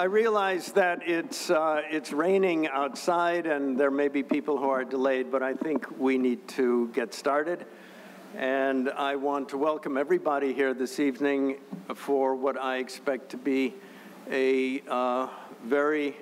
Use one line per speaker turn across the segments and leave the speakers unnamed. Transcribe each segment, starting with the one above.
I realize that it's raining outside and there may be people who are delayed, but I think we need to get started. And I want to welcome everybody here this evening for what I expect to be a very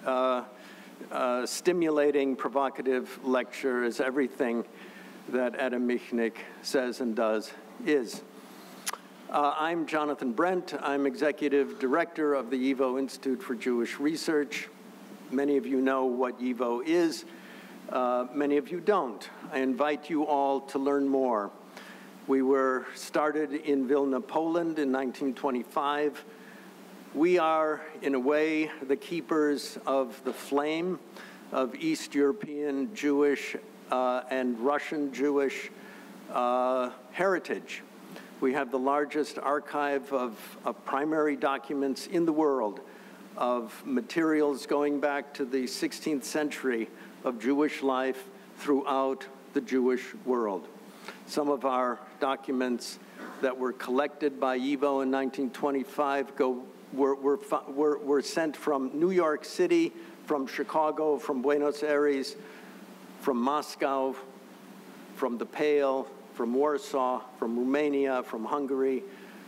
stimulating, provocative lecture, as everything that Adam Michnik says and does is. I'm Jonathan Brent. I'm Executive Director of the YIVO Institute for Jewish Research. Many of you know what YIVO is. Many of you don't. I invite you all to learn more. We were started in Vilna, Poland in 1925. We are, in a way, the keepers of the flame of East European Jewish and Russian Jewish heritage. We have the largest archive of primary documents in the world, of materials going back to the 16th century of Jewish life throughout the Jewish world. Some of our documents that were collected by YIVO in 1925 were sent from New York City, from Chicago, from Buenos Aires, from Moscow, from the Pale, from Warsaw, from Romania, from Hungary.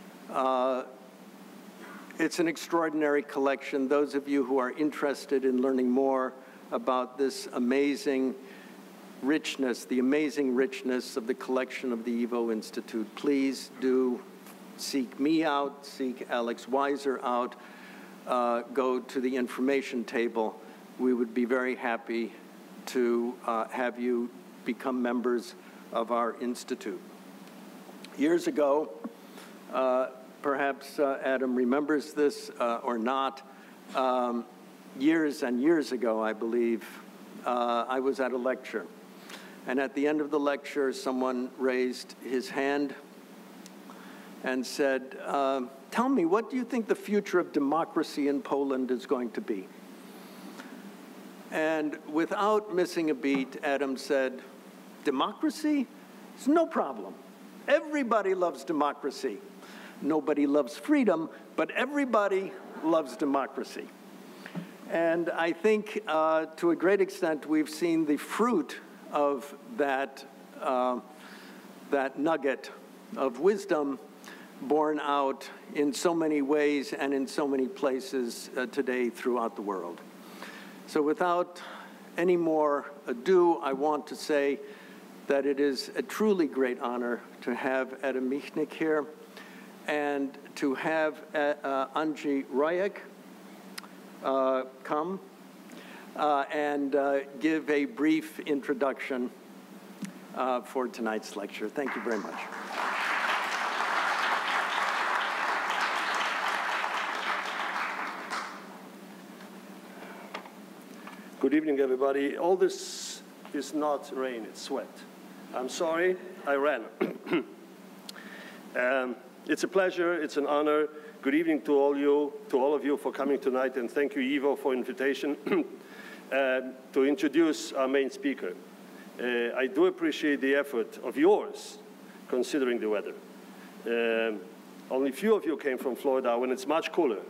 It's an extraordinary collection. Those of you who are interested in learning more about this amazing richness, the amazing richness of the collection of the YIVO Institute, please do seek me out, seek Alex Weiser out, go to the information table. We would be very happy to have you become members of our institute. Years ago, perhaps Adam remembers this or not, years and years ago, I believe, I was at a lecture. And at the end of the lecture, someone raised his hand and said, tell me, what do you think the future of democracy in Poland is going to be? And without missing a beat, Adam said, democracy? It's no problem. Everybody loves democracy. Nobody loves freedom, but everybody loves democracy. And I think to a great extent we've seen the fruit of that, that nugget of wisdom borne out in so many ways and in so many places today throughout the world. So without any more ado, I want to say that it is a truly great honor to have Adam Michnik here and to have Andrzej Rojek come and give a brief introduction for tonight's lecture. Thank you very much.
Good evening, everybody. All this is not rain, it's sweat. I'm sorry, I ran. It's a pleasure, it's an honor. Good evening to all of you for coming tonight, and thank you, YIVO, for invitation to introduce our main speaker. I do appreciate the effort of yours, considering the weather. Only few of you came from Florida when it's much cooler.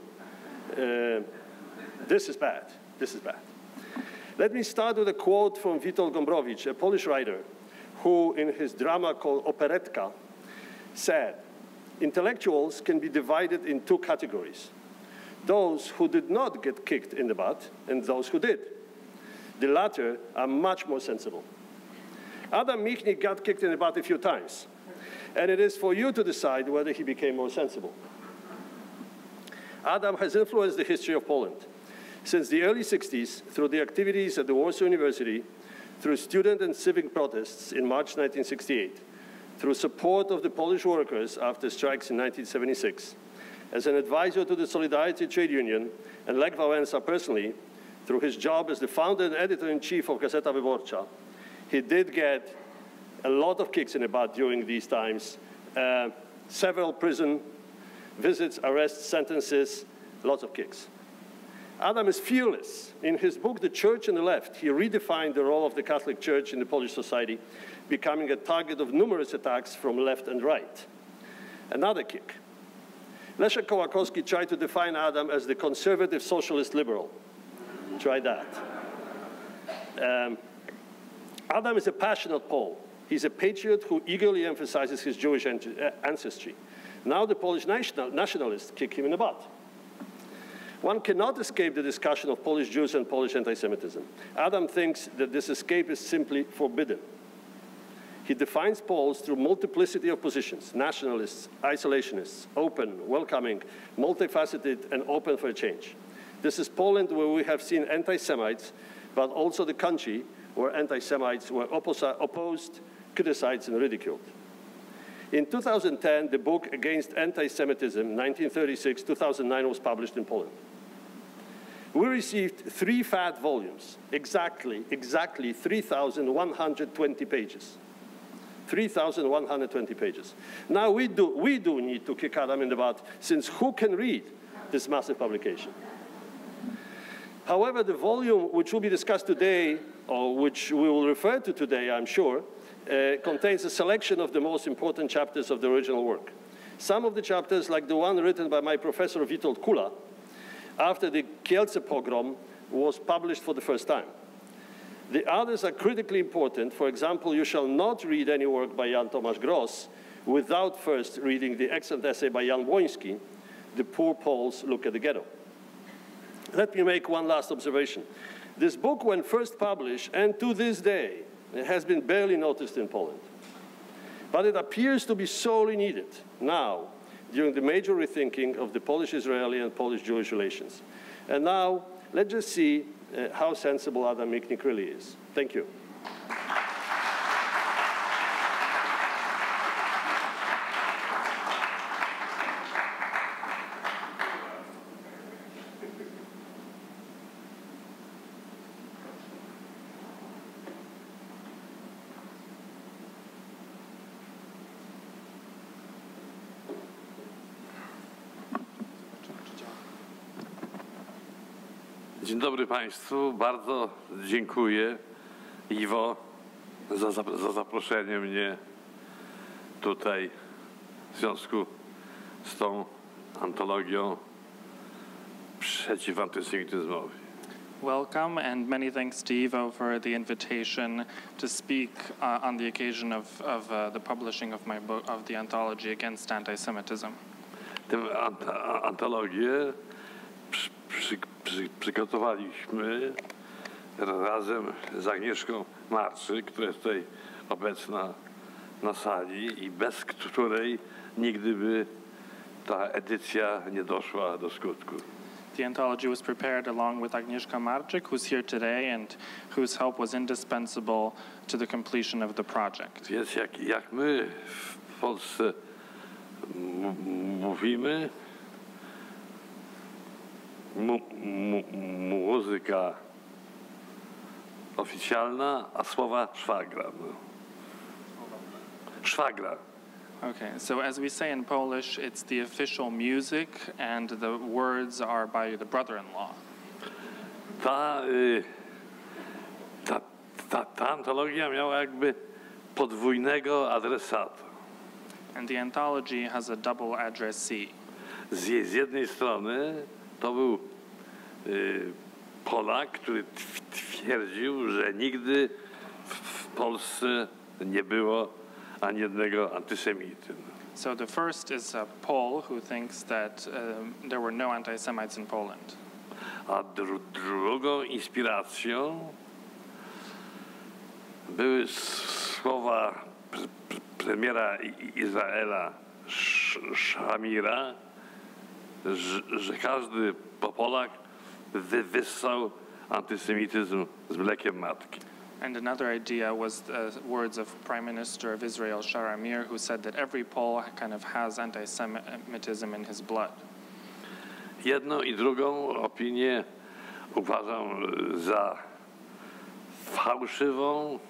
This is bad, this is bad. Let me start with a quote from Witold Gombrowicz, a Polish writer, who in his drama called Operetka said, intellectuals can be divided in two categories, those who did not get kicked in the butt and those who did. The latter are much more sensible. Adam Michnik got kicked in the butt a few times, and it is for you to decide whether he became more sensible. Adam has influenced the history of Poland since the early 60s through the activities at the Warsaw University, through student and civic protests in March 1968, through support of the Polish workers after strikes in 1976, as an advisor to the Solidarity Trade Union, and Lech Wałęsa personally, through his job as the founder and editor-in-chief of Gazeta Wyborcza. He did get a lot of kicks in the butt during these times, several prison visits, arrests, sentences, lots of kicks. Adam is fearless. In his book, The Church and the Left, he redefined the role of the Catholic Church in the Polish society, becoming a target of numerous attacks from left and right. Another kick. Leszek Kołakowski tried to define Adam as the conservative socialist liberal. Try that. Adam is a passionate Pole. He's a patriot who eagerly emphasizes his Jewish ancestry. Now the Polish nationalists kick him in the butt. One cannot escape the discussion of Polish Jews and Polish anti-Semitism. Adam thinks that this escape is simply forbidden. He defines Poles through multiplicity of positions: nationalists, isolationists, open, welcoming, multifaceted, and open for change. This is Poland where we have seen anti-Semites, but also the country where anti-Semites were opposed, criticized, and ridiculed. In 2010, the book Against Anti-Semitism, 1936-2009, was published in Poland. We received 3 fat volumes, exactly 3,120 pages. 3,120 pages. Now we do need to kick Adam in the butt, since who can read this massive publication? However, the volume which will be discussed today, or which we will refer to today, I'm sure, contains a selection of the most important chapters of the original work. Some of the chapters, like the one written by my professor Witold Kula, after the Kielce pogrom, was published for the first time. The others are critically important. For example, you shall not read any work by Jan Tomasz Gross without first reading the excellent essay by Jan Błoński, The Poor Poles Look at the Ghetto. Let me make one last observation. This book, when first published, and to this day, it has been barely noticed in Poland. But it appears to be sorely needed now, during the major rethinking of the Polish-Israeli and Polish-Jewish relations. And now, let's just see how sensible Adam Michnik really is. Thank you.
Dzień dobry Państwu. Bardzo dziękuję YIVO za zaproszenie mnie tutaj w związku z tą antologią przeciwantysemityzmowi.
Welcome, and many thanks to YIVO for the invitation to speak on the occasion of the publishing of my book, of the anthology Against Anti-Semitism.
Tę antologię przygotowaliśmy razem z Agnieszką Marczyk, która jest tutaj obecna na sali i bez której nigdy by ta edycja nie doszła do skutku.
The anthology was prepared along with Agnieszka Marczyk, who's here today and whose help was indispensable to the completion of the project.
Więc jak my w Polsce mówimy, muzyka oficjalna, a słowa szwagra. Szwagra.
Okay, so as we say in Polish, it's the official music and the words are by the brother-in-law.
Ta antologia miała jakby podwójnego adresata.
And the anthology has a double addressee.
Z jednej strony to był Polak, który twierdził, że nigdy w Polsce nie było ani jednego antysemity.
So the first is a Pole who thinks that there were no anti-Semites in Poland.
A drugą inspiracją były słowa premiera Izraela Shamira, że każdy Polak wyssał antysemityzm z mlekiem matki.
And another idea was the words of Prime Minister of Israel, Sharamir, who said that every Pole kind of has anti-Semitism in his blood.
Jedną i drugą opinię uważam za fałszywą,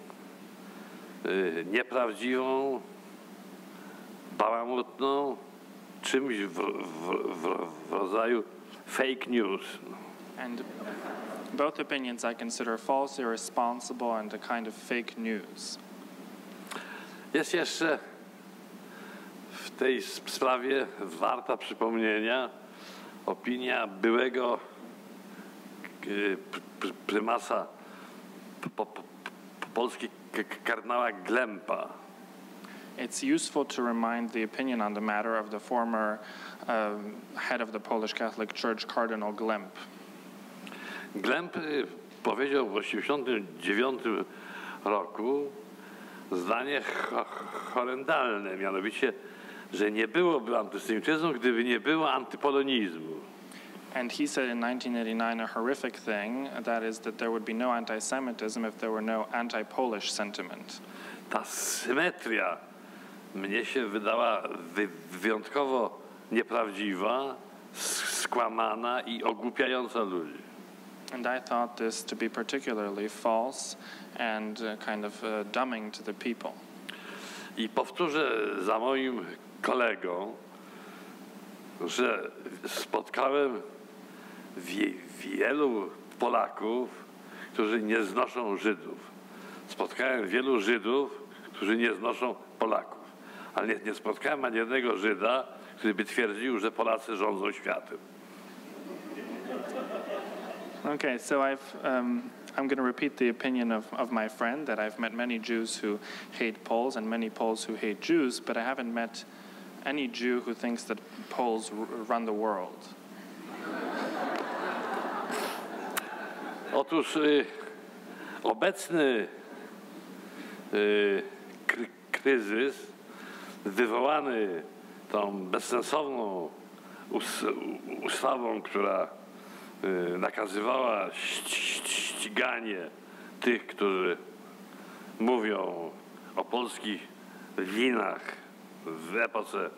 nieprawdziwą, bałamutną, czymś w rodzaju fake news.
And both opinions I consider false, irresponsible, and a kind of fake news.
Jest jeszcze W tej sprawie warta przypomnienia opinia byłego prymasa Polski kardynała Glempa.
It's useful to remind the opinion on the matter of the former head of the Polish Catholic Church, Cardinal Glemp.
Glemp powiedział w 1989 roku zdanie horrendalne, mianowicie, że nie byłoby antysemityzmu, gdyby nie było antypolonizmu.
And he said in 1989 a horrific thing, that is that there would be no anti-Semitism if there were no anti-Polish sentiment.
Ta symetria mnie się wydała wyjątkowo nieprawdziwa, skłamana i ogłupiająca ludzi.
And I thought this to be particularly false and kind of dumbing to the people.
I powtórzę za moim kolegą, że spotkałem wielu Polaków, którzy nie znoszą Żydów. Spotkałem wielu Żydów, którzy nie znoszą Polaków. Ale nie spotkałem ani jednego Żyda, który by twierdził, że Polacy rządzą światem.
Okay, so I'm going to repeat the opinion of my friend that I've met many Jews who hate Poles and many Poles who hate Jews, but I haven't met any Jew who thinks that Poles run the world.
Otóż obecny kryzys wywołany tą bezsensowną ustawą, która nakazywała ściganie tych, którzy mówią o polskich winach w epoce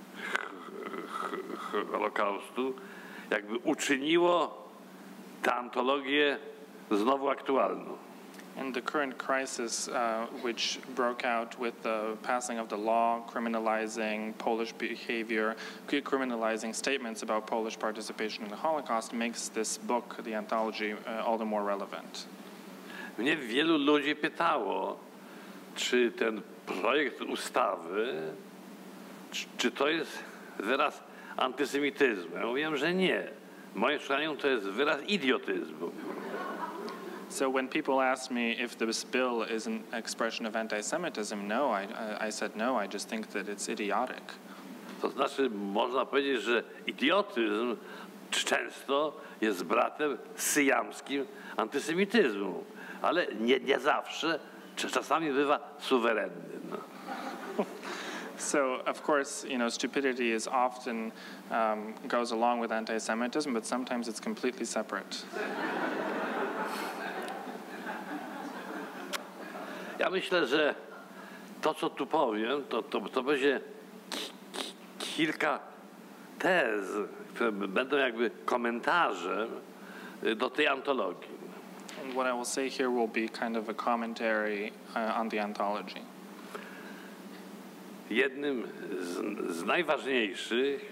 Holokaustu, jakby uczyniło tę antologię znowu aktualną.
And the current crisis, which broke out with the passing of the law criminalizing Polish behavior, criminalizing statements about Polish participation in the Holocaust, makes this book, the anthology, all the more relevant.
Mnie wielu ludzi pytało, czy ten projekt ustawy, czy to jest wyraz antysemityzmu. Ja mówiłem, że nie. Moim zdaniem to jest wyraz idiotyzmu.
So when people asked me if this bill is an expression of anti-Semitism, no, I said no, I just think that it's idiotic.
To znaczy, można powiedzieć, że idiotyzm często jest bratem syjamskim antysemityzmu, ale nie zawsze, czasami bywa suwerenny. No.
So, of course, stupidity is often goes along with anti-Semitism, but sometimes it's completely separate.
Ja myślę, że to, co tu powiem, to będzie kilka tez, które będą jakby komentarzem do tej antologii.
And what I will say here will be kind of a commentary on the anthology.
Jednym z najważniejszych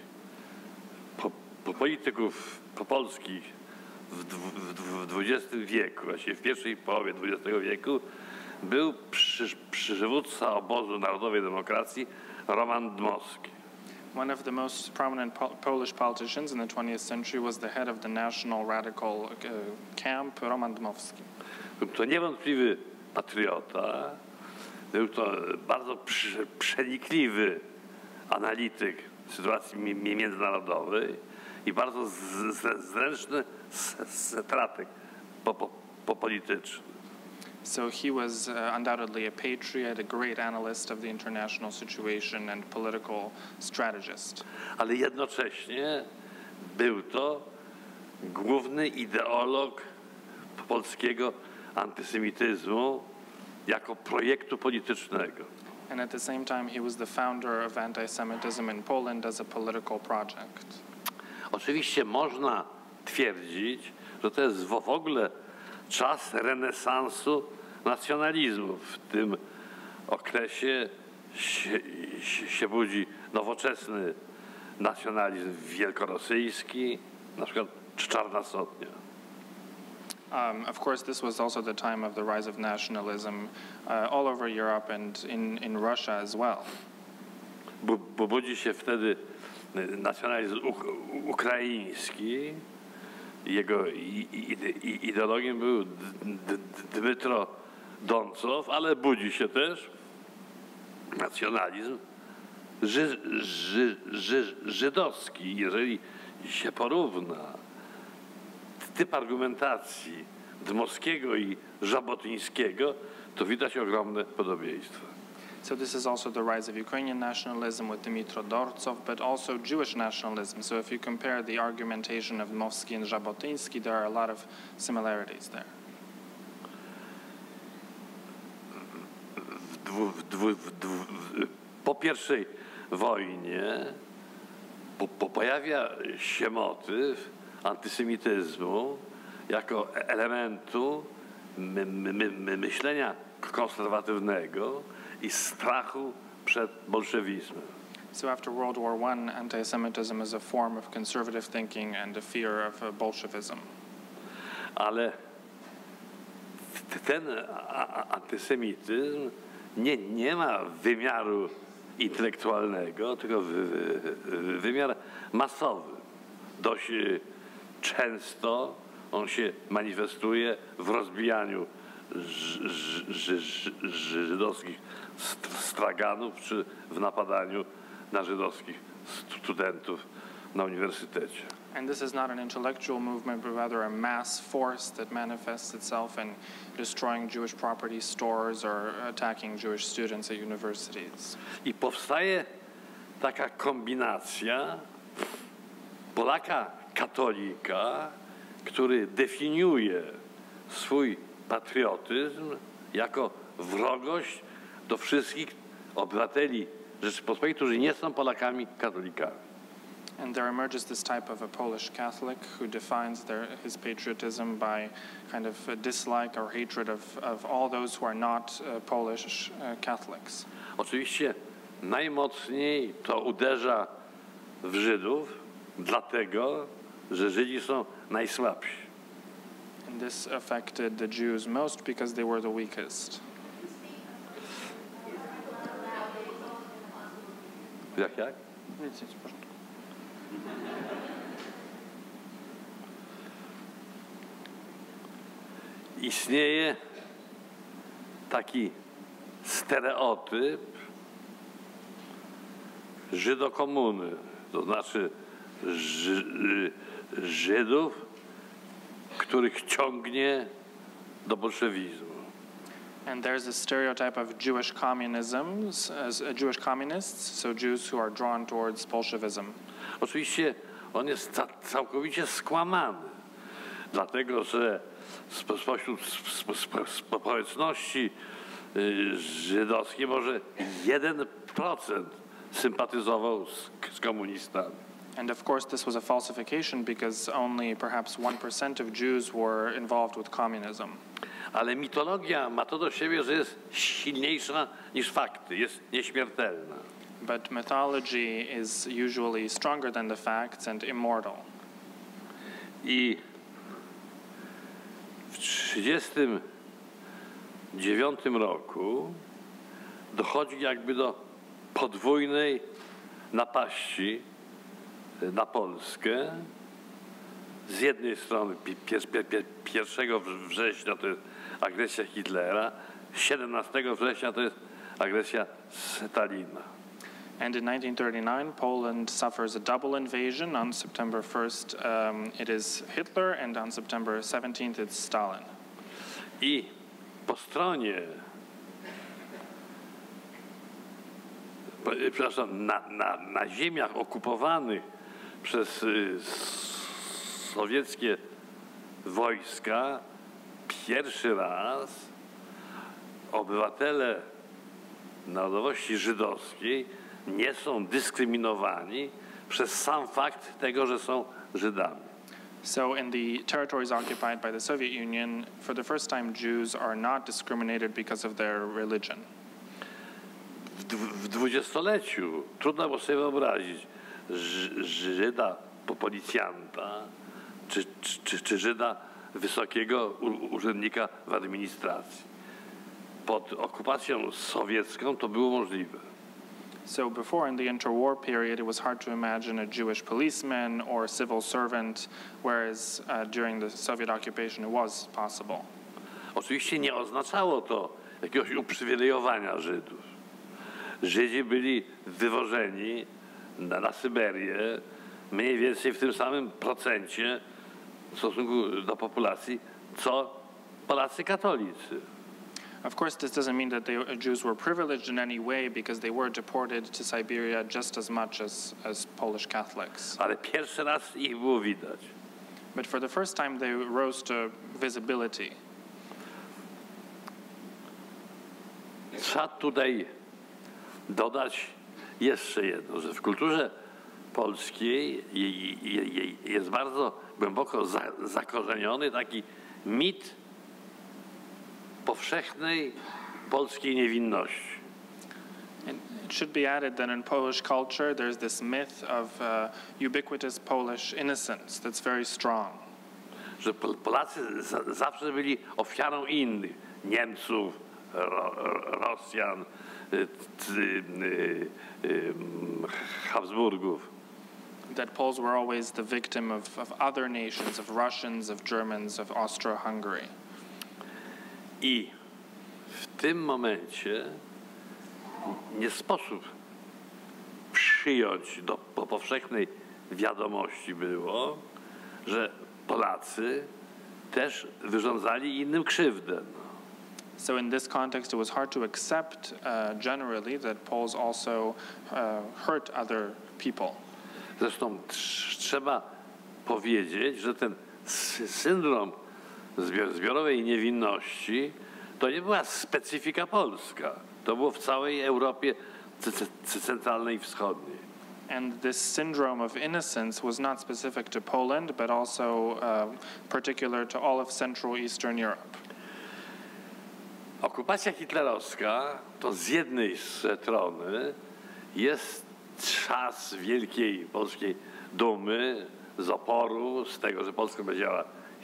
polityków polskich w XX wieku, właściwie w pierwszej połowie XX wieku, był przywódca obozu Narodowej Demokracji Roman Dmowski.
One of the most prominent Polish politicians in the 20th century was the head of the National Radical camp, Roman Dmowski.
Był to niewątpliwy patriota, był to bardzo przenikliwy analityk sytuacji międzynarodowej i bardzo zręczny strateg polityczny.
So he was undoubtedly a patriot, a great analyst of the international situation and political strategist.
Ale jednocześnie był to główny ideolog polskiego antysemityzmu jako projektu politycznego.
And at the same time he was the founder of anti-Semitism in Poland as a political project.
Oczywiście można twierdzić, że to jest w ogóle czas renesansu nacjonalizmu. W tym okresie się budzi nowoczesny nacjonalizm wielkorosyjski, na przykład Czarna Sotnia.
Of course, this was also the time of the rise of nationalism all over Europe and in Russia as well.
budzi się wtedy nacjonalizm ukraiński. Jego ideologiem był Dmytro Doncow, ale budzi się też nacjonalizm żydowski. Jeżeli się porówna typ argumentacji Dmowskiego i Żabotyńskiego, to widać ogromne podobieństwa.
So this is also the rise of Ukrainian nationalism with Dmytro Dortsev, but also Jewish nationalism. So if you compare the argumentation of Dmowski and Żabotyński, there are a lot of similarities there.
Po pierwszej wojnie pojawia się motyw antysemityzmu jako elementu myślenia konserwatywnego i strachu przed bolszewizmem.
So after World War I, anti-Semitism is a form of conservative thinking and a fear of Bolshevism.
Ale ten antysemityzm nie ma wymiaru intelektualnego, tylko wymiar masowy. Dość często on się manifestuje w rozbijaniu żydowskich straganów czy w napadaniu na żydowskich studentów na uniwersytecie.
And this is not an intellectual movement, but rather a mass force that manifests itself in destroying Jewish property stores or attacking Jewish students at universities.
I powstaje taka kombinacja Polaka katolika, który definiuje swój patriotyzm jako wrogość do wszystkich obywateli Rzeczypospolitej, którzy nie są Polakami katolikami.
And there emerges this type of a Polish Catholic who defines his patriotism by kind of a dislike or hatred of all those who are not Polish Catholics.
Oczywiście najmocniej to uderza w Żydów, dlatego, że Żydzi są najsłabsi.
And this affected the Jews most because they were the weakest.
Jak?
Nic, w porządku.
Istnieje taki stereotyp Żydokomuny, to znaczy Żydów, których ciągnie do bolszewizmu.
And there's a stereotype of Jewish communism, Jewish communists, so Jews who are drawn towards Bolshevism.
Oczywiście on jest całkowicie skłamany, dlatego że spośród społeczności żydowskiej może 1% sympatyzował z komunistami.
And of course this was a falsification because only perhaps 1% of Jews were involved with communism.
Ale mitologia ma to do siebie, że jest silniejsza niż fakty, jest nieśmiertelna.
But mythology is usually stronger than the facts and immortal.
I w 1939 roku dochodzi jakby do podwójnej napaści na Polskę. Z jednej strony 1 września to jest agresja Hitlera, 17 września to jest agresja Stalina.
And in 1939, Poland suffers a double invasion. On September 1st, it is Hitler, and on September 17th, it's Stalin.
I po stronie, przepraszam, na ziemiach okupowanych przez sowieckie wojska pierwszy raz obywatele narodowości żydowskiej nie są dyskryminowani przez sam fakt tego, że są Żydami.
So in the territories occupied by the Soviet Union, for the first time Jews are not discriminated because of their religion.
W dwudziestoleciu trudno było sobie wyobrazić Żyda policjanta czy Żyda wysokiego urzędnika w administracji. Pod okupacją sowiecką to było możliwe.
So before, in the interwar period, it was hard to imagine a Jewish policeman or civil servant, whereas during the Soviet occupation it was possible.
Oczywiście nie oznaczało to jakiegoś uprzywilejowania Żydów. Żydzi byli wywożeni na Syberię mniej więcej w tym samym procencie w stosunku do populacji, co Polacy katolicy.
Of course, this doesn't mean that the Jews were privileged in any way, because they were deported to Siberia just as much as Polish Catholics.
Ale pierwszy raz ich było widać.
But for the first time, they rose to visibility.
Trzeba tutaj dodać jeszcze jedno, że w kulturze polskiej jest bardzo głęboko zakorzeniony taki mit powszechnej polskiej niewinności.
It should be added that in Polish culture, there's this myth of ubiquitous Polish innocence that's very strong.
Że Polacy zawsze byli ofiarą innych, Niemców, Rosjan, Habsburgów.
That Poles were always the victim of other nations, of Russians, of Germans, of Austro-Hungary.
I w tym momencie nie sposób przyjąć do powszechnej wiadomości było, że Polacy też wyrządzali innym krzywdę.
So in this context, it was hard to accept generally that Poles also hurt other people.
Zresztą trzeba powiedzieć, że ten syndrom zbiorowej niewinności to nie była specyfika polska. To było w całej Europie centralnej i wschodniej.
And this syndrome of innocence was not specific to Poland, but also particular to all of Central Eastern Europe.
Okupacja hitlerowska to z jednej strony jest czas wielkiej polskiej dumy, z oporu, z tego, że Polska powiedziała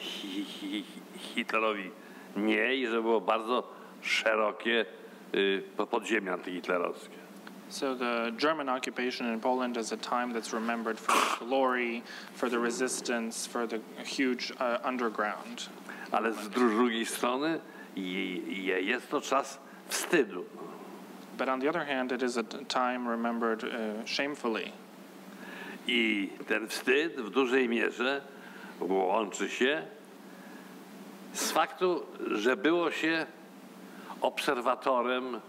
Hitlerowi nie i że było bardzo szerokie podziemie antyhitlerowskie.
So the German occupation in Poland is a time that's remembered for the glory, for the resistance, for the huge underground.
Ale z drugiej strony jest to czas wstydu.
But on the other hand, it is a time remembered shamefully.
I ten wstyd w dużej mierze łączy się z faktu, że było się obserwatorem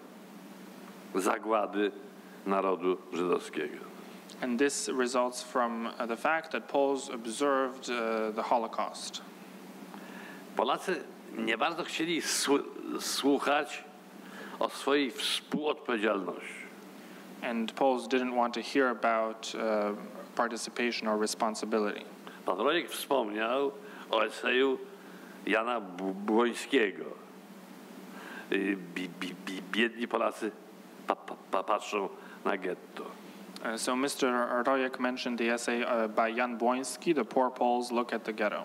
zagłady narodu żydowskiego.
And this results from the fact that Poles observed the Holocaust.
Polacy nie bardzo chcieli słuchać o swojej współodpowiedzialności.
And Poles didn't want to hear about participation or responsibility.
Pan Rojek wspomniał o eseju Jana Błońskiego. Biedni Polacy patrzą na getto.
So Mr. Rojek mentioned the essay by Jan Błoński, The Poor Poles Look at the Ghetto.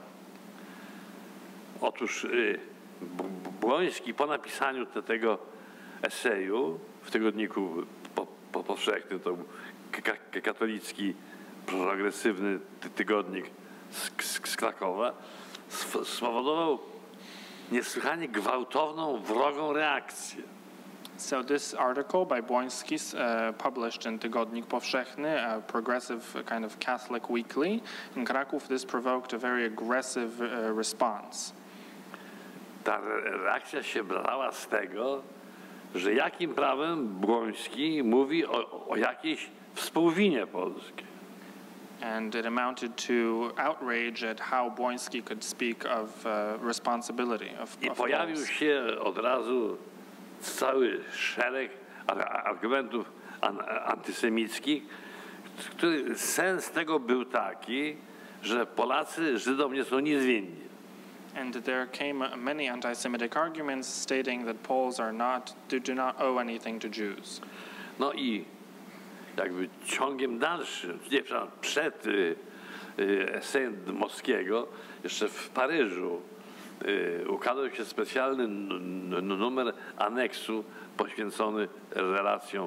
Otóż Błoński po napisaniu tego eseju w tygodniku powszechnym, to był katolicki, progresywny tygodnik z Krakowa, spowodował niesłychanie gwałtowną, wrogą reakcję.
So this article by Błoński, published in Tygodnik Powszechny, a progressive kind of Catholic weekly in Kraków, this provoked a very aggressive response.
Ta reakcja się brała z tego, że jakim prawem Błoński mówi o jakiejś współwinie polskiej.
And it amounted to outrage at how Błoński could speak of responsibility.
I pojawił się od razu cały szereg argumentów antysemickich, który sens tego był taki, że Polacy Żydom nie są nic winni.
And there came many anti-Semitic arguments stating that Poles do not owe anything to Jews.
No i jakby ciągiem dalszym, przed esejem Dmowskiego, jeszcze w Paryżu ukazał się specjalny numer aneksu poświęcony relacjom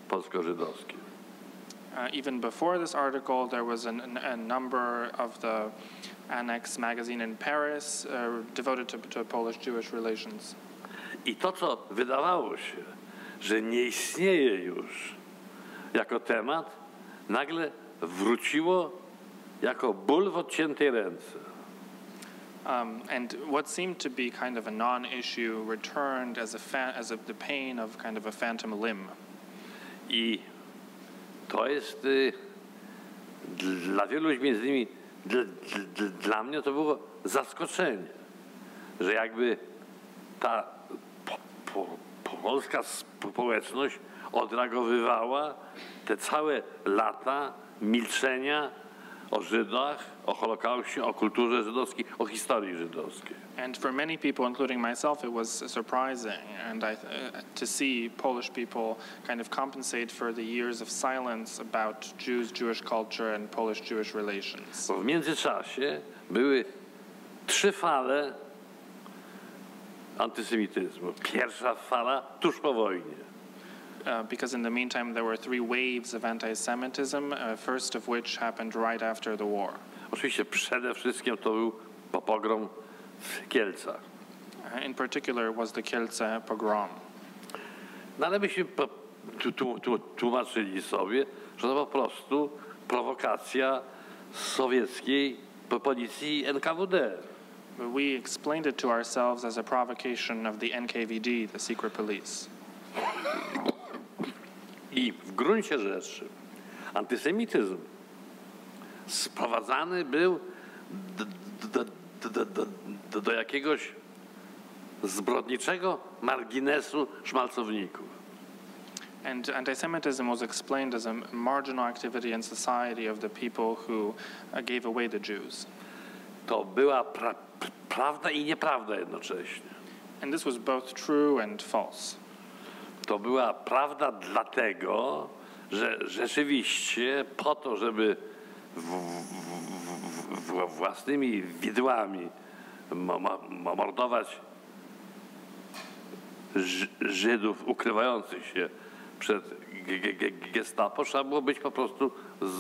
polsko-żydowskim.
Even before this article, there was a number of the Annex magazine in Paris devoted to Polish-Jewish relations.
I to, co wydawało się, że nie istnieje już jako temat, nagle wróciło jako ból w odciętej ręce.
And what seemed to be kind of a non-issue returned as the pain of kind of a phantom limb.
I to jest dla wielu ludzi, między innymi dla mnie to było zaskoczenie, że jakby ta polska społeczność odreagowywała te całe lata milczenia o Żydach, o Holokauście, o kulturze żydowskiej, o historii żydowskiej.
And for many people, including myself, it was surprising, and to see Polish people kind of compensate for the years of silence about Jews, Jewish culture, and Polish-Jewish relations.
Bo w międzyczasie były 3 fale antysemityzmu. Pierwsza fala tuż po wojnie.
Because in the meantime, there were 3 waves of anti-Semitism, first of which happened right after the war.
Oczywiście przede wszystkim to był pogrom w Kielcach.
In particular was the Kielce pogrom.
No ale myśmy tłumaczyli sobie, że to po prostu prowokacja sowieckiej policji NKWD.
We explained it to ourselves as a provocation of the NKVD, the secret police.
I w gruncie rzeczy antysemityzm sprowadzany był do jakiegoś zbrodniczego marginesu szmalcowników.
And anti-Semitism was explained as a marginal activity in society of the people who gave away the Jews.
To była prawda i nieprawda jednocześnie.
And this was both true and false.
To była prawda dlatego, że rzeczywiście po to, żeby własnymi widłami mordować Żydów ukrywających się przed gestapo, trzeba było być po prostu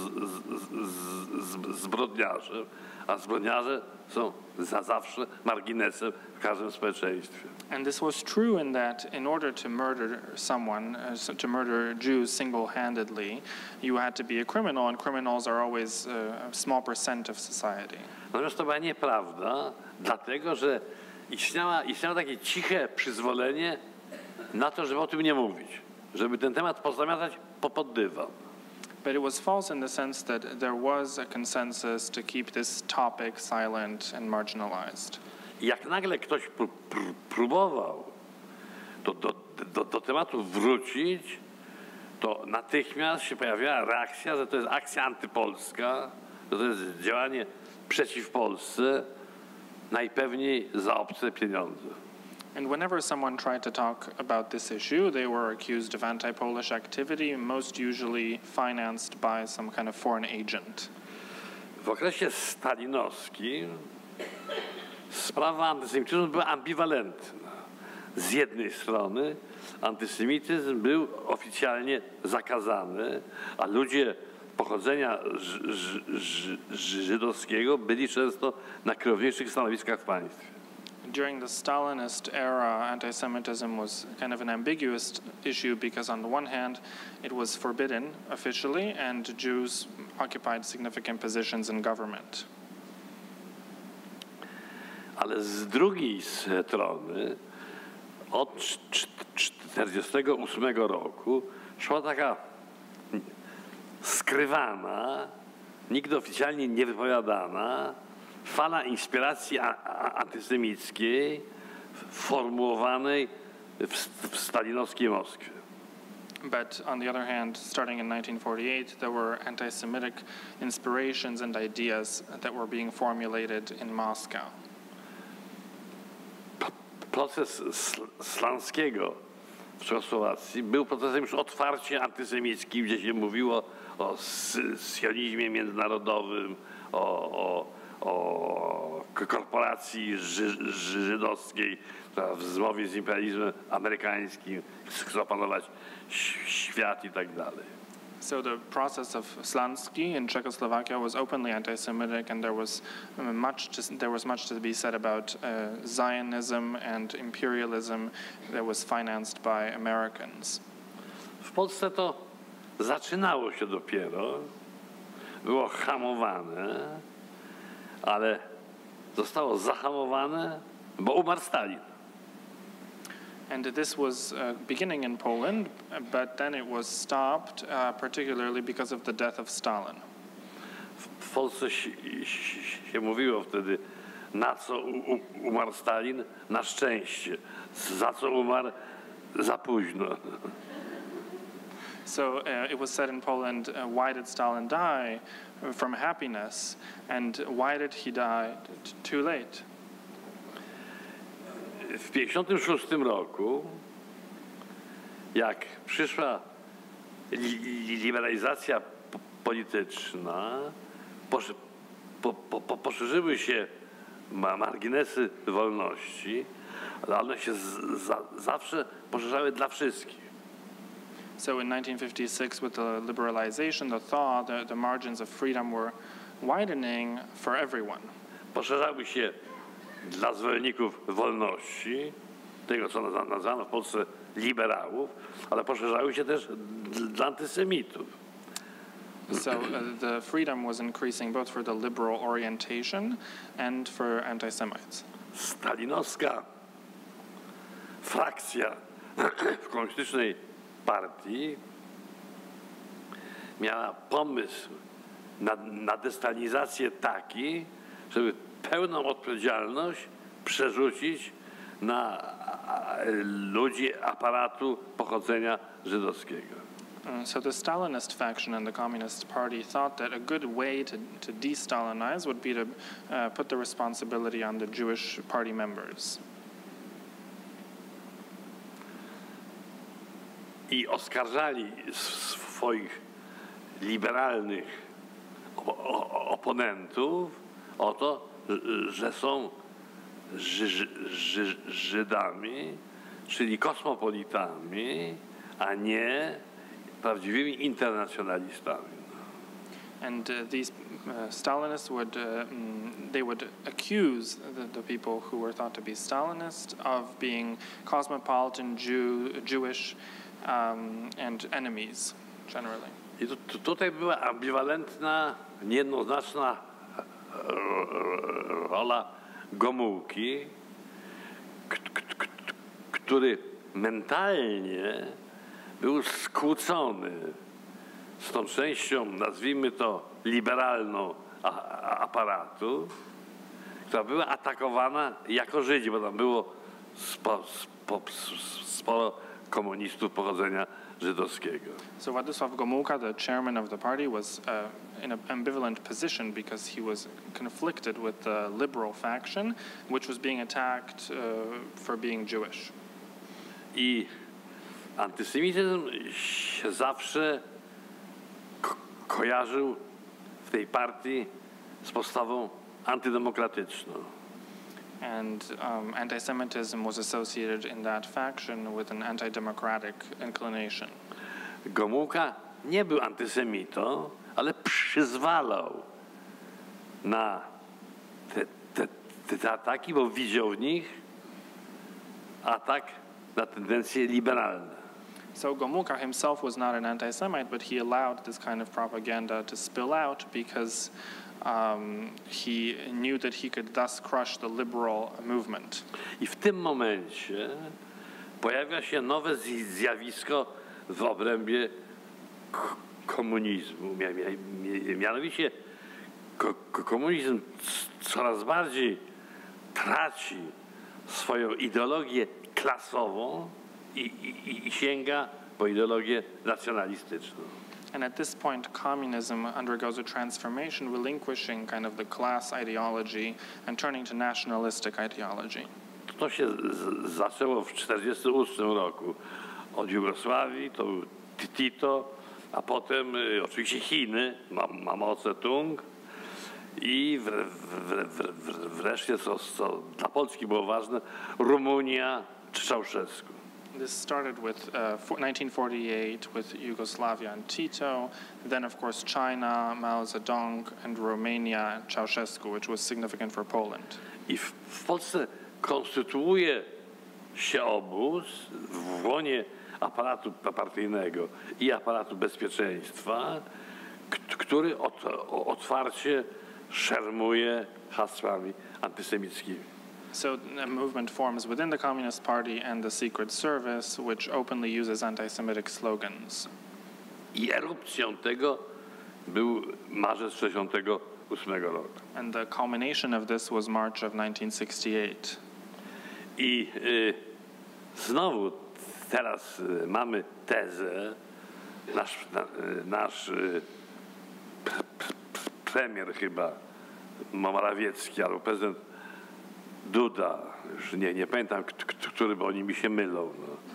zbrodniarzem, a zbrodniarze są zawsze marginesem w każdym społeczeństwie.
And this was true in that in order to murder someone, to murder Jews single-handedly, you had to be a criminal, and criminals are always a small percent of society.
Natomiast to była nieprawda, dlatego że istniało takie ciche przyzwolenie na to, żeby o tym nie mówić, żeby ten temat pozamiatać pod dywan.
But it was false in the sense that there was a consensus to keep this topic silent and marginalized.
I jak nagle ktoś próbował do tematu wrócić, to natychmiast się pojawiła reakcja, że to jest akcja antypolska, że to jest działanie przeciw Polsce, najpewniej za obce pieniądze.
And whenever someone tried to talk about this issue, they were accused of anti-Polish activity, most usually financed by some kind of foreign agent.
W okresie stalinowskim sprawa antysemityzmu była ambiwalentna. Z jednej strony antysemityzm był oficjalnie zakazany, a ludzie pochodzenia żydowskiego byli często na kierowniczych stanowiskach w państwie.
During the Stalinist era, anti-Semitism was kind of an ambiguous issue because on the one hand, it was forbidden officially and Jews occupied significant positions in government.
Ale z drugiej strony od 1948 roku szła taka skrywana, nigdy oficjalnie nie wypowiadana fala inspiracji antysemickiej formułowanej w stalinowskiej Moskwie.
But on the other hand, starting in 1948, there were anti-Semitic inspirations and ideas that were being formulated in Moscow.
Proces Slanskiego w Czechosłowacji był procesem już otwarcie antysemickim, gdzie się mówiło o sionizmie międzynarodowym, o korporacji żydowskiej, w zmowie z imperializmem amerykańskim, chce opanować świat i tak dalej.
So the process of Slansky in Czechoslovakia was openly anti-Semitic, and there was much to be said about Zionism and imperialism that was financed by Americans.
W Polsce to zaczynało się dopiero, było hamowane, ale zostało zahamowane, bo umarł Stalin.
And this was beginning in Poland, but then it was stopped, particularly because of the death of Stalin.
W Polsce się mówiło wtedy, na co umarł Stalin? Na szczęście. Za co umarł? Za późno.
So it was said in Poland, why did Stalin die? From happiness. And why did he die? Too late.
W 1956 roku, jak przyszła liberalizacja polityczna, poszerzyły się marginesy wolności, ale one się zawsze poszerzały dla wszystkich.
So in 1956, with the liberalization, the margins of freedom were widening for everyone.
Poszerzały się dla zwolenników wolności, tego co nazwano w Polsce liberałów, ale poszerzały się też dla antysemitów.
So the freedom was increasing both for the liberal orientation and for anti-Semites.
Stalinowska frakcja w komunistycznej partii miała pomysł na destalinizację taki, żeby pełną odpowiedzialność przerzucić na ludzi aparatu pochodzenia żydowskiego.
So the Stalinist faction in the Communist Party thought that a good way to de-Stalinize would be to put the responsibility on the Jewish party members.
I oskarżali swoich liberalnych oponentów o to, że są Żydami, czyli kosmopolitami, a nie prawdziwymi internacjonalistami.
And these Stalinists would accuse the people who were thought to be Stalinist of being cosmopolitan, Jewish, and enemies generally.
I tutaj była ambiwalentna, niejednoznaczna rola Gomułki, który mentalnie był skłócony z tą częścią, nazwijmy to, liberalną aparatu, która była atakowana jako Żydzi, bo tam było sporo komunistów pochodzenia żydowskiego.
So Władysław Gomułka, the chairman of the party, was in an ambivalent position because he was conflicted with the liberal faction, which was being attacked for being Jewish.
I antysemityzm się zawsze kojarzył w tej partii z postawą antydemokratyczną.
And anti-Semitism was associated in that faction with an anti-democratic inclination.
Gomułka nie był antysemitą, ale przyzwalał na te ataki, bo widział w nich atak na tendencje liberalne.
So Gomułka himself was not an anti-Semite, but he allowed this kind of propaganda to spill out because he knew that he could thus crush the liberal movement.
I w tym momencie pojawia się nowe zjawisko w obrębie komunizmu. Mianowicie komunizm coraz bardziej traci swoją ideologię klasową i sięga po ideologię nacjonalistyczną.
And at this point, communism undergoes a transformation, relinquishing kind of the class ideology and turning to nationalistic ideology.
To się zaczęło w 1948 roku. Od Jugosławii to był Tito, a potem oczywiście Chiny, Mao Tse-tung I wreszcie, co dla Polski było ważne, Rumunia czy Ceausescu.
This started with 1948 with Yugoslavia and Tito, then of course China, Mao Zedong, and Romania, Ceausescu, which was significant for Poland.
I w Polsce konstytuuje się obóz w łonie aparatu partyjnego i aparatu bezpieczeństwa, który otwarcie szermuje hasłami antysemickimi.
So a movement forms within the Communist Party and the Secret Service, which openly uses anti-Semitic slogans.
I erupcją tego był marzec 1968 roku.
And the culmination of this was March of 1968.
I znowu teraz mamy tezę, nasz premier chyba Morawiecki albo prezydent Duda, już nie pamiętam, który, bo oni mi się mylą,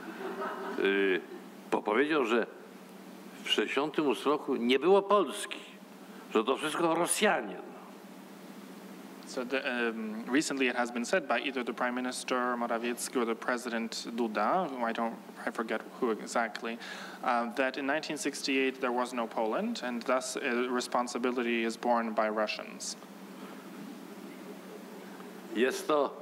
powiedział, że w 1968 roku nie było Polski, że to wszystko Rosjanie.
So recently it has been said by either the Prime Minister Morawiecki or the President Duda, I forget who exactly, that in 1968 there was no Poland, and thus responsibility is borne by Russians.
Jest to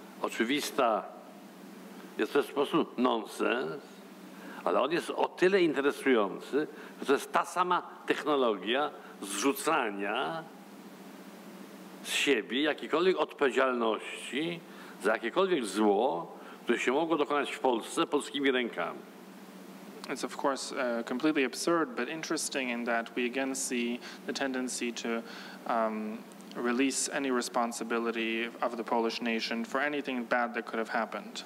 jest to w sposób nonsens, ale on jest o tyle interesujący, że to jest ta sama technologia zrzucania z siebie jakiejkolwiek odpowiedzialności za jakiekolwiek zło, które się mogło dokonać w Polsce polskimi rękami.
It's of course completely absurd, but interesting in that we again see the tendency to release any responsibility of the Polish nation for anything bad that could have happened.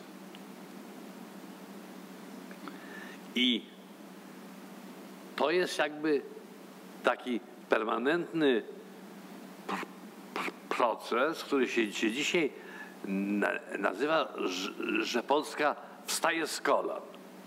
I to jest jakby taki permanentny proces, który się dzisiaj nazywa, że Polska wstaje z kolan.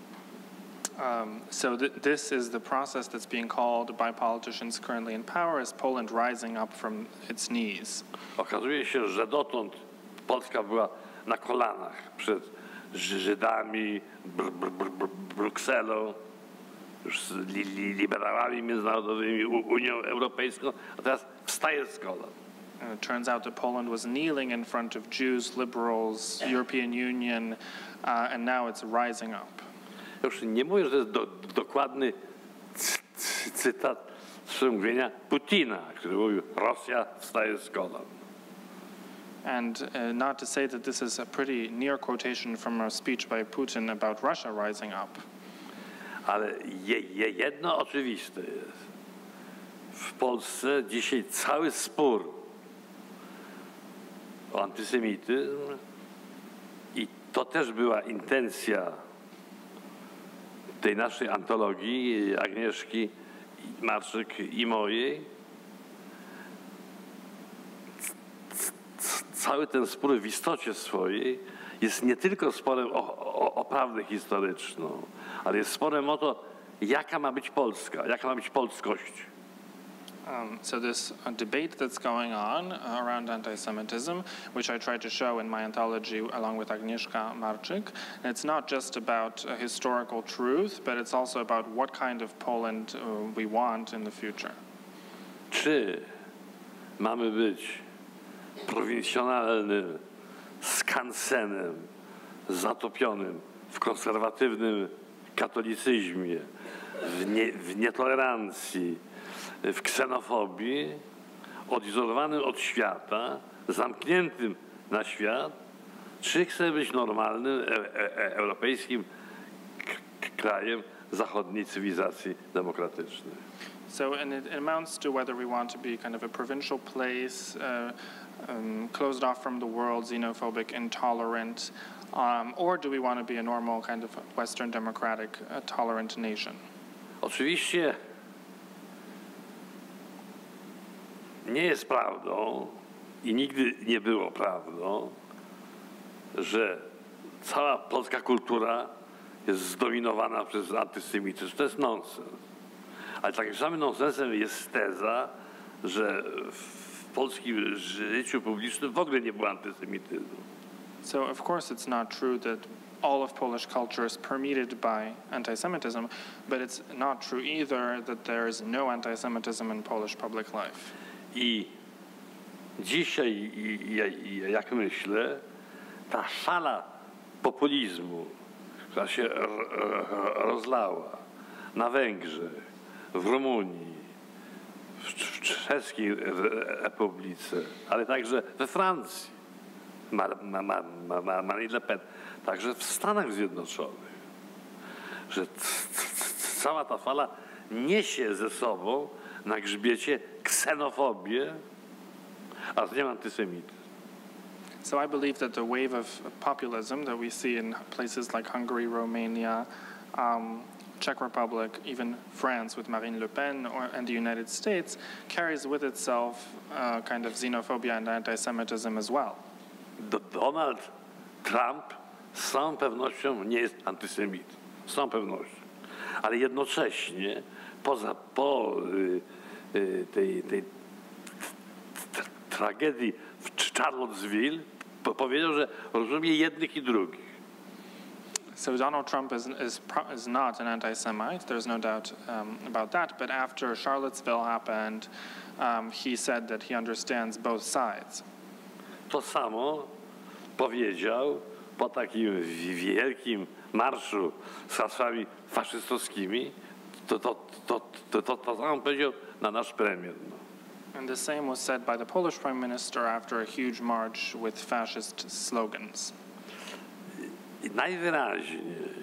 So this is the process that's being called by politicians currently in power as Poland rising up from its knees.
Okazuje się, że dotąd Polska była na kolanach przed Żydami, Brukselą, już z liberałami międzynarodowymi, Unią Europejską, a teraz wstaje z kolan.
It turns out that Poland was kneeling in front of Jews, liberals, European Union, and now it's rising up.
Już nie mówię, że to jest dokładny cytat z przemówienia Putina, który mówił: Rosja wstaje z kolan.
And not to say that this is a pretty near quotation from a speech by Putin about Russia rising up.
Ale jedno oczywiste jest. W Polsce dzisiaj cały spór o antysemityzm, i to też była intencja tej naszej antologii, Agnieszki Marczyk i mojej. Cały ten spór w istocie swojej jest nie tylko sporem o prawdę historyczną, ale jest sporem o to, jaka ma być Polska, jaka ma być polskość.
So this debate that's going on around anti-Semitism, which I try to show in my anthology along with Agnieszka Marczyk, it's not just about historical truth, but it's also about what kind of Poland we want in the future.
Czy mamy być prowincjonalnym skansenem zatopionym w konserwatywnym katolicyzmie, w nietolerancji, w ksenofobii, odizolowanym od świata, zamkniętym na świat, czy chce być normalnym, europejskim krajem zachodniej cywilizacji demokratycznej?
So, and it amounts to whether we want to be kind of a provincial place, closed off from the world, xenophobic, intolerant, or do we want to be a normal kind of Western democratic, tolerant nation?
Oczywiście nie jest prawdą i nigdy nie było prawdą, że cała polska kultura jest zdominowana przez antysemityzm. To jest nonsens. Ale takim samym nonsensem jest teza, że w polskim życiu publicznym w ogóle nie było antysemityzmu.
So of course it's not true that all of Polish culture is permeated by anti-Semitism, but it's not true either that there is no anti-Semitism in Polish public life.
I dzisiaj, jak myślę, ta fala populizmu, która się rozlała na Węgrzech, w Rumunii, w Czeskiej Republice, ale także we Francji, Marine Le Pen, także w Stanach Zjednoczonych, że cała ta fala niesie ze sobą na grzbiecie ksenofobię, a z nią antysemityzm.
So I believe that the wave of populism that we see in places like Hungary, Romania, Czech Republic, even France with Marine Le Pen, and the United States, carries with itself kind of xenophobia and anti-Semitism as well.
Donald Trump z całą pewnością nie jest antysemitą, z całą pewnością, ale jednocześnie po tej tragedii w Charlottesville powiedział, że rozumie jednych i drugich.
So Donald Trump is not an anti-Semite. There's no doubt about that. But after Charlottesville happened, he said that he understands both sides. To samo
powiedział po takim wielkim marszu z hasłami faszystowskimi, to samo powiedział na nasz premier.
And the same was said by the Polish Prime Minister after a huge march with fascist slogans.
I najwyraźniej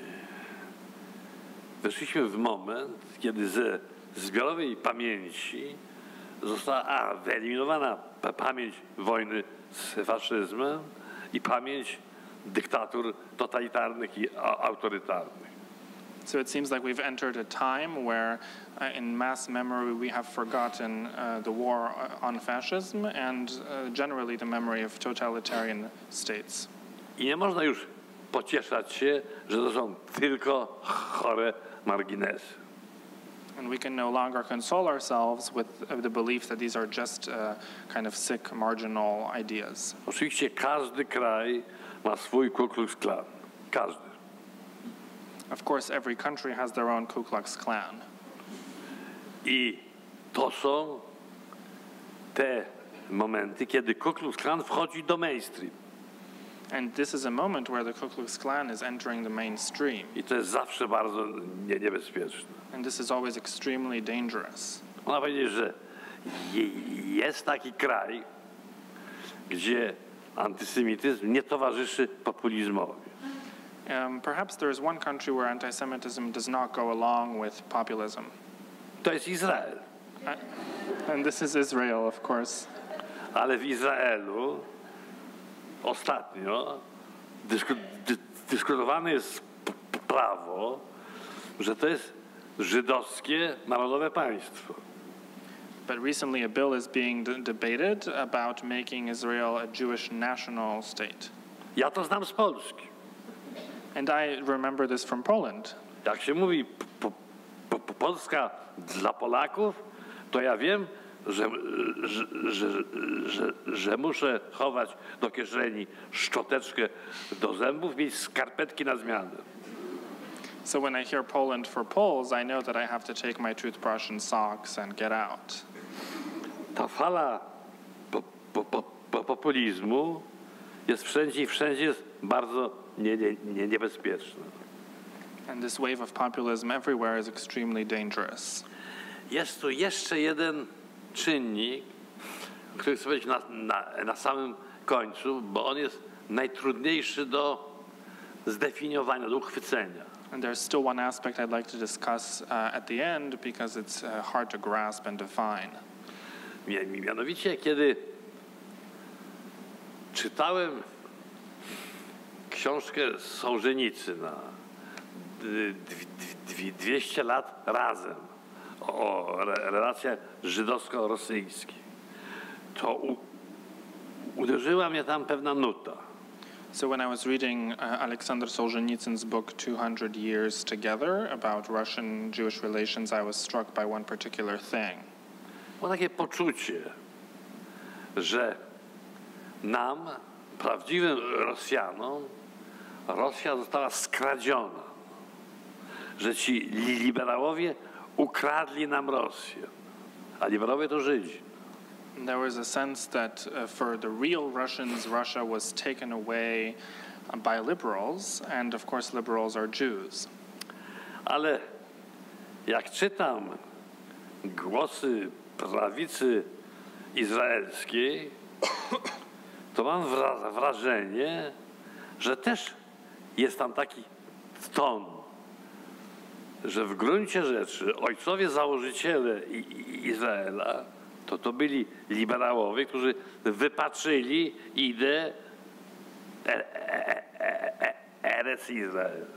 weszliśmy w moment, kiedy ze zbiorowej pamięci została wyeliminowana pamięć wojny z faszyzmem i pamięć dyktatur totalitarnych i autorytarnych.
So it seems like we've entered a time where in mass memory we have forgotten the war on fascism and generally the memory of totalitarian states.
I nie można już pocieszać się, że to są tylko chore marginesy.
And we can no longer console ourselves with the belief that these are just kind of sick, marginal ideas.
Oczywiście każdy kraj ma swój Ku Klux Klan. Każdy.
Of course, every country has their own Ku Klux Klan.
I to są te momenty, kiedy Ku Klux Klan wchodzi do mainstream.
And this is a moment where the Ku Klux Klan is entering the mainstream.
I to jest zawsze bardzo niebezpieczne.
And this is always extremely dangerous.
Można powiedzieć, że jest taki kraj, gdzie antysemityzm nie towarzyszy populizmowi.
Perhaps there is one country where anti-Semitism does not go along with populism.
To jest Izrael.
And this is Israel, of course.
Ale w Izraelu ostatnio dyskutowane jest prawo, że to jest żydowskie narodowe państwo.
But recently a bill is being debated about making Israel a Jewish national state.
Ja to znam z Polski.
And I remember this from Poland.
Jak się mówi Polska dla Polaków, to ja wiem, że muszę chować do kieszeni szczoteczkę do zębów, mieć skarpetki na zmianę.
So when I hear Poland for Poles, I know that I have to take my toothbrush and socks and get out.
Ta fala populizmu jest wszędzie i wszędzie jest bardzo niebezpieczna.
And this wave of populism everywhere is extremely dangerous.
Jest tu jeszcze jeden czynnik, który chcę powiedzieć na samym końcu, bo on jest najtrudniejszy do zdefiniowania, do uchwycenia.
And there's still one aspect I'd like to discuss at the end because it's hard to grasp and define.
Mianowicie, kiedy czytałem książkę Sołżenicyna 200 lat razem o relacjach żydowsko-rosyjskich, to uderzyła mnie tam pewna nuta.
So when I was reading Alexander Solzhenitsyn's book 200 Years Together about Russian-Jewish relations, I was struck by one particular thing.
Było takie poczucie, że nam, prawdziwym Rosjanom, Rosja została skradziona, że ci liberałowie ukradli nam Rosję, a liberałowie to Żydzi.
There was a sense that for the real Russians, Russia was taken away by liberals, and of course liberals are Jews.
Ale jak czytam głosy prawicy izraelskiej, to mam wrażenie, że też jest tam taki ton, że w gruncie rzeczy ojcowie założyciele Izraela to byli liberałowie, którzy wypatrzyli ideę Eretz Izrael.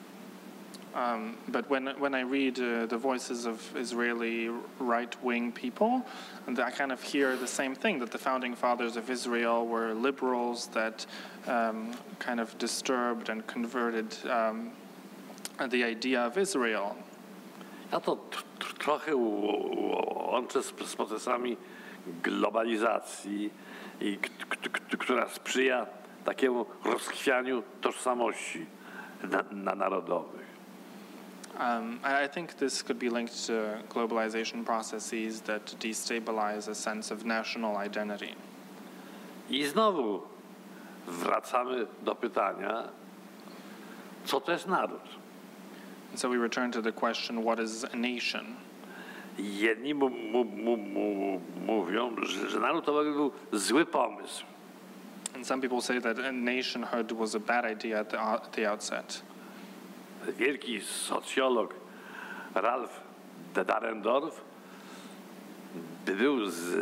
But when I read the voices of Israeli right-wing people, I kind of hear the same thing, that the founding fathers of Israel were liberals that kind of disturbed and converted the idea of Israel.
Ja to trochę łączę z procesami globalizacji, która sprzyja takiemu rozchwianiu tożsamości narodowych.
I think this could be linked to globalization processes that destabilize a sense of national identity.
I znowu wracamy do pytania, co to jest naród?
So we return to the question, what is a nation?
Jedni mówią, że naród to był zły pomysł.
And some people say that a nationhood was a bad idea at the outset.
Wielki socjolog Ralph Dahrendorf był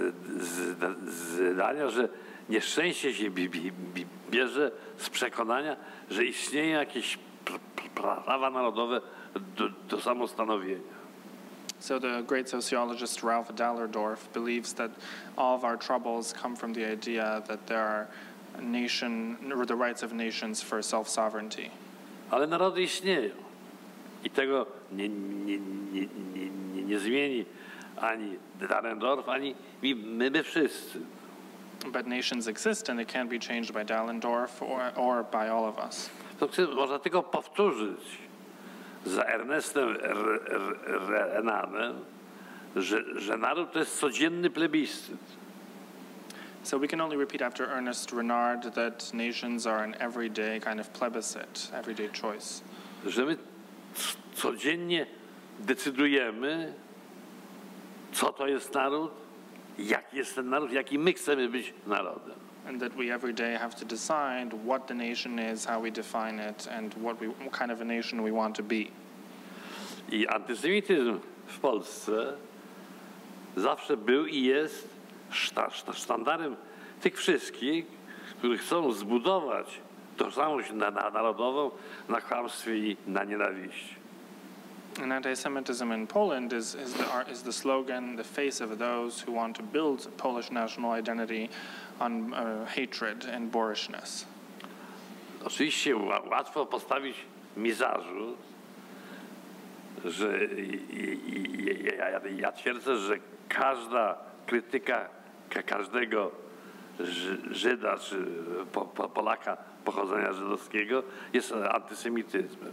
zdania, że nieszczęście się bierze z przekonania, że istnieją jakieś prawa narodowe do samostanowienia.
So the great sociologist Ralph Dahrendorf believes that all of our troubles come from the idea that there are the rights of nations for self-sovereignty.
Ale narody istnieją i tego nie zmieni ani Dahrendorf, ani my wszyscy.
But nations exist and it can't be changed by Dahrendorf or by all of us.
To można tylko powtórzyć za Ernestem Renanem, że naród to jest codzienny plebiscyt.
So we can only repeat after Ernest Renard that nations are an everyday kind of plebiscite, everyday choice.
Że my codziennie decydujemy, co to jest naród, jaki jest ten naród, jaki my chcemy być narodem.
And that we every day have to decide what the nation is, how we define it, and what kind of a nation we want to be.
I antysemityzm w Polsce zawsze był i jest sztandarem tych wszystkich, którzy chcą zbudować tożsamość narodową na kłamstwie i na nienawiści.
And anti-Semitism in Poland is the slogan, the face of those who want to build Polish national identity on hatred and boorishness.
Oczywiście łatwo postawić mi zarzut, że ja twierdzę, że każda krytyka każdego Żyda czy Polaka pochodzenia żydowskiego jest antysemityzmem.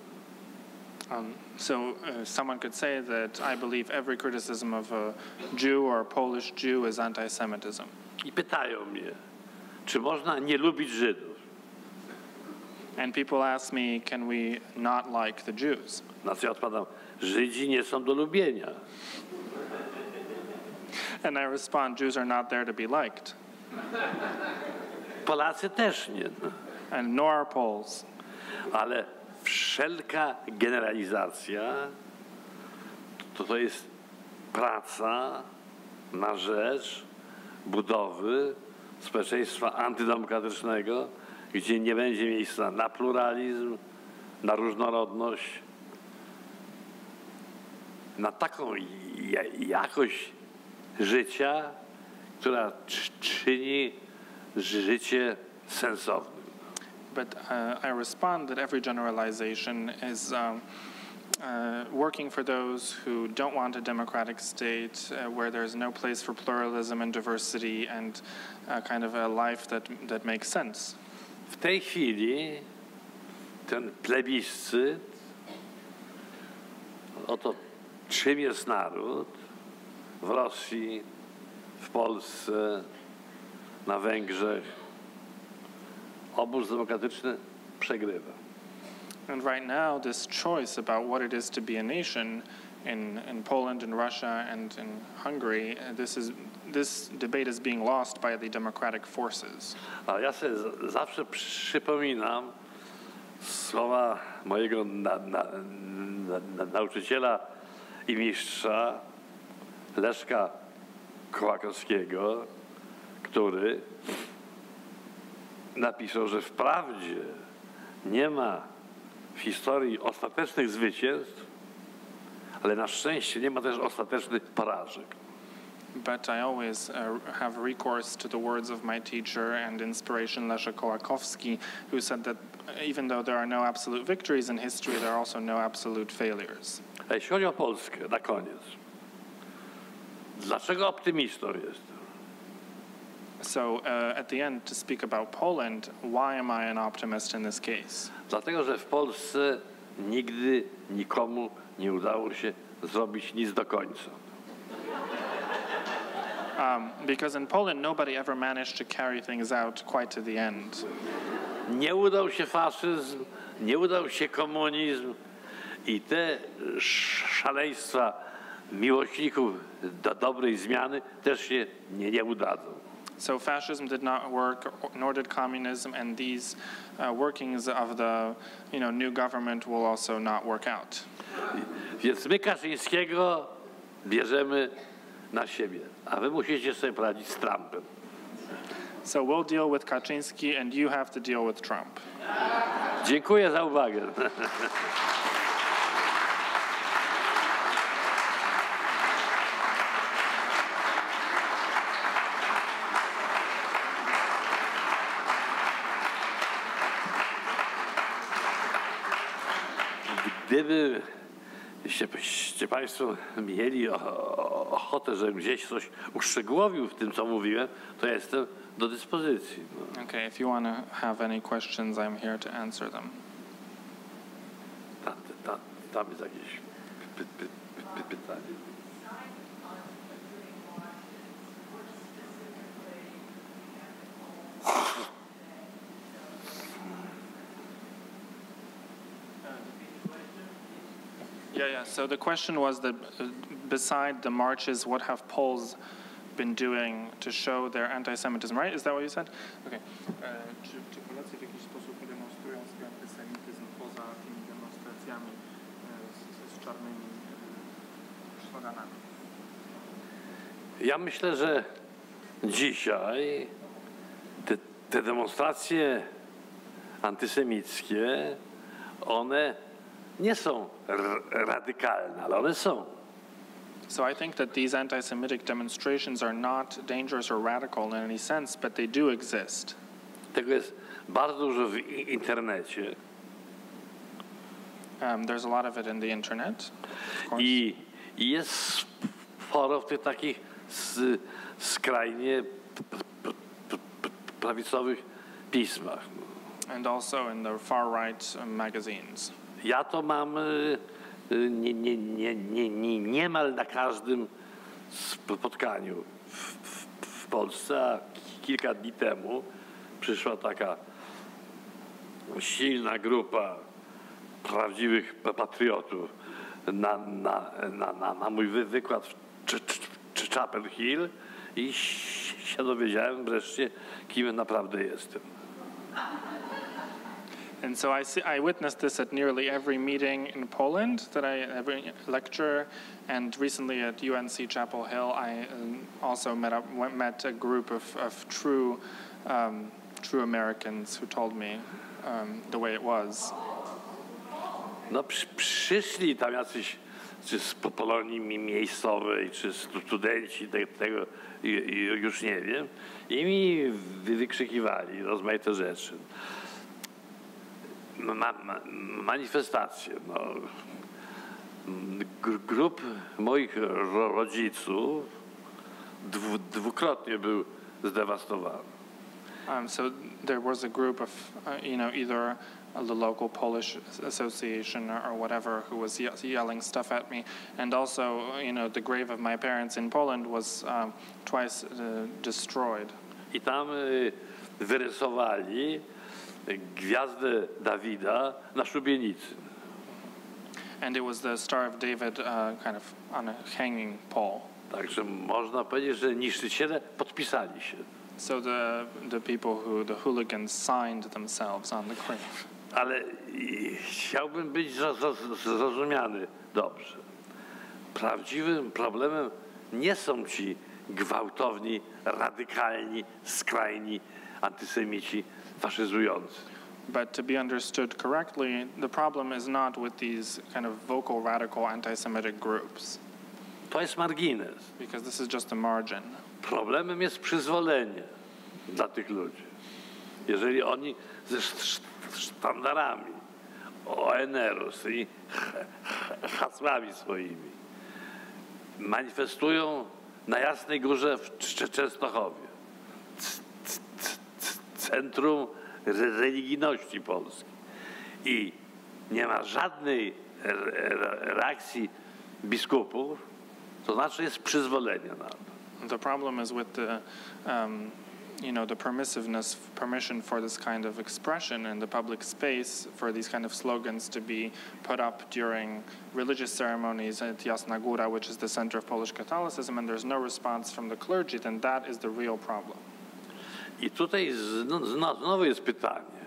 Someone could say that I believe every criticism of a Jew or a Polish Jew is anti-Semitism.
I pytają mnie, czy można nie lubić Żydów?
And people ask me, can we not like the Jews?
Na co ja odpowiadam, Żydzi nie są do lubienia.
And I respond, Jews are not there to be liked.
Polacy też nie.
And nor are Poles.
Ale wszelka generalizacja to jest praca na rzecz budowy społeczeństwa antydemokratycznego, gdzie nie będzie miejsca na pluralizm, na różnorodność, na taką jakość życia, która czyni życie sensownym.
But I respond that every generalization working for those who don't want a democratic state, where there's no place for pluralism and diversity and kind of a life that makes sense.
W tej chwili ten plebiscyt o to, czym jest naród w Rosji, w Polsce, na Węgrzech, obóz demokratyczny przegrywa.
And right now, this choice about what it is to be a nation in Poland, in Russia, and in Hungary, this debate is being lost by the democratic forces.
A ja sobie zawsze przypominam słowa mojego nauczyciela i mistrza Leszka Kołakowskiego, który napisał, że wprawdzie nie ma w historii ostatecznych zwycięstw, ale na szczęście nie ma też ostatecznych porażek.
But I always have recourse to the words of my teacher and inspiration, Leszek Kołakowski, who said that even though there are no absolute victories in history, there are also no absolute failures.
A jeśli chodzi o Polskę, na koniec, dlaczego optymistą jestem?
So at the end, to speak about Poland, why am I an optimist in this case?
Dlatego, że w Polsce nigdy nikomu nie udało się zrobić nic do końca.
Because in Poland, nobody ever managed to carry things out quite to the end.
Nie udał się faszyzm, nie udał się komunizm i te szaleństwa miłośników do dobrej zmiany też się nie udadzą.
So fascism did not work, nor did communism, and these workings of the new government will also not work out.
Więc my Kaczyńskiego bierzemy na siebie, a wy musicie sobie poradzić z Trumpem.
So we'll deal with Kaczynski and you have to deal with Trump.
Dziękuję za uwagę. Gdybyście Państwo mieli ochotę, żebym gdzieś coś uszczegółowił w tym, co mówiłem, to ja jestem do dyspozycji.
Okay, if you want to have any questions, I'm here to answer them.
Tam jest jakieś pytanie.
Yeah. So the question was that beside the marches, what have Poles been doing to show their anti-Semitism, right? Is that what you said? Okay. Czy Polacy w jakiś sposób demonstrują swój antysemityzm poza tymi demonstracjami z czarnymi sloganami?
Ja myślę, że dzisiaj te demonstracje antysemickie, one nie są radykalne, ale one są.
So I think that these anti-Semitic demonstrations are not dangerous or radical in any sense, but they do exist.
Tego jest bardzo dużo w internecie.
There's a lot of it in the internet, of course.
I jest sporo w tych takich skrajnie prawicowych pismach.
And also in the far-right magazines.
Ja to mam niemal na każdym spotkaniu w Polsce, a kilka dni temu przyszła taka silna grupa prawdziwych patriotów na mój wykład w Chapel Hill i się dowiedziałem wreszcie, kim naprawdę jestem.
And so I witnessed this at nearly every meeting in Poland, every lecture, and recently at UNC Chapel Hill, I also met a group of true Americans who told me the way it was.
No przyszli tam jacyś, czy z Polonii miejscowej, czy studenci tego już nie wiem, i mi wykrzykiwali rozmaite rzeczy. Manifestacje. No, grup moich rodziców dwukrotnie był zdewastowany.
So there was a group of, either the local Polish association or whatever who was yelling stuff at me, and also, the grave of my parents in Poland was twice destroyed.
I tam wyrysowali gwiazdę Dawida na szubienicy.
And it was the Star of David kind of on a hanging pole.
Także można powiedzieć, że niszczyciele podpisali się.
So the people the hooligans signed themselves on the grave.
Ale chciałbym być zrozumiany dobrze. Prawdziwym problemem nie są ci gwałtowni, radykalni, skrajni antysemici faszyzujący.
But to be understood correctly, the problem is not with these kind of vocal, radical anti-Semitic groups.
To jest margines.
Because this is just a margin.
Problemem jest przyzwolenie dla tych ludzi. Jeżeli oni ze sztandarami ONR-u, z tymi hasłami swoimi manifestują na Jasnej Górze w Częstochowie, centrum religijności polskiej, i nie ma żadnej reakcji biskupów, to znaczy jest przyzwolenie na to.
The problem is with the the permission for this kind of expression in the public space, for these kind of slogans to be put up during religious ceremonies at Jasna Góra, which is the center of Polish Catholicism, and there's no response from the clergy, then that is the real problem.
I tutaj znowu jest pytanie,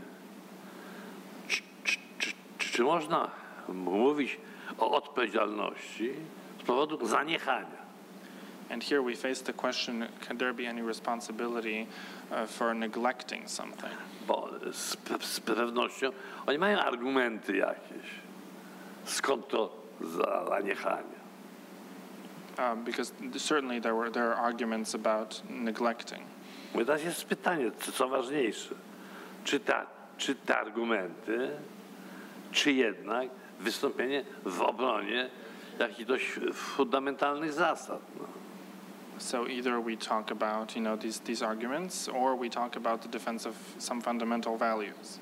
czy można mówić o odpowiedzialności z powodu zaniechania?
And here we face the question, can there be any responsibility for neglecting something?
Bo z pewnością oni mają argumenty jakieś. Skąd to zaniechanie?
Because certainly there are arguments about neglecting.
Teraz jest pytanie, co ważniejsze? Czy te argumenty, czy jednak wystąpienie w obronie jakichś fundamentalnych zasad? No.
So either we talk about, these arguments, or we talk about the defense of some fundamental values.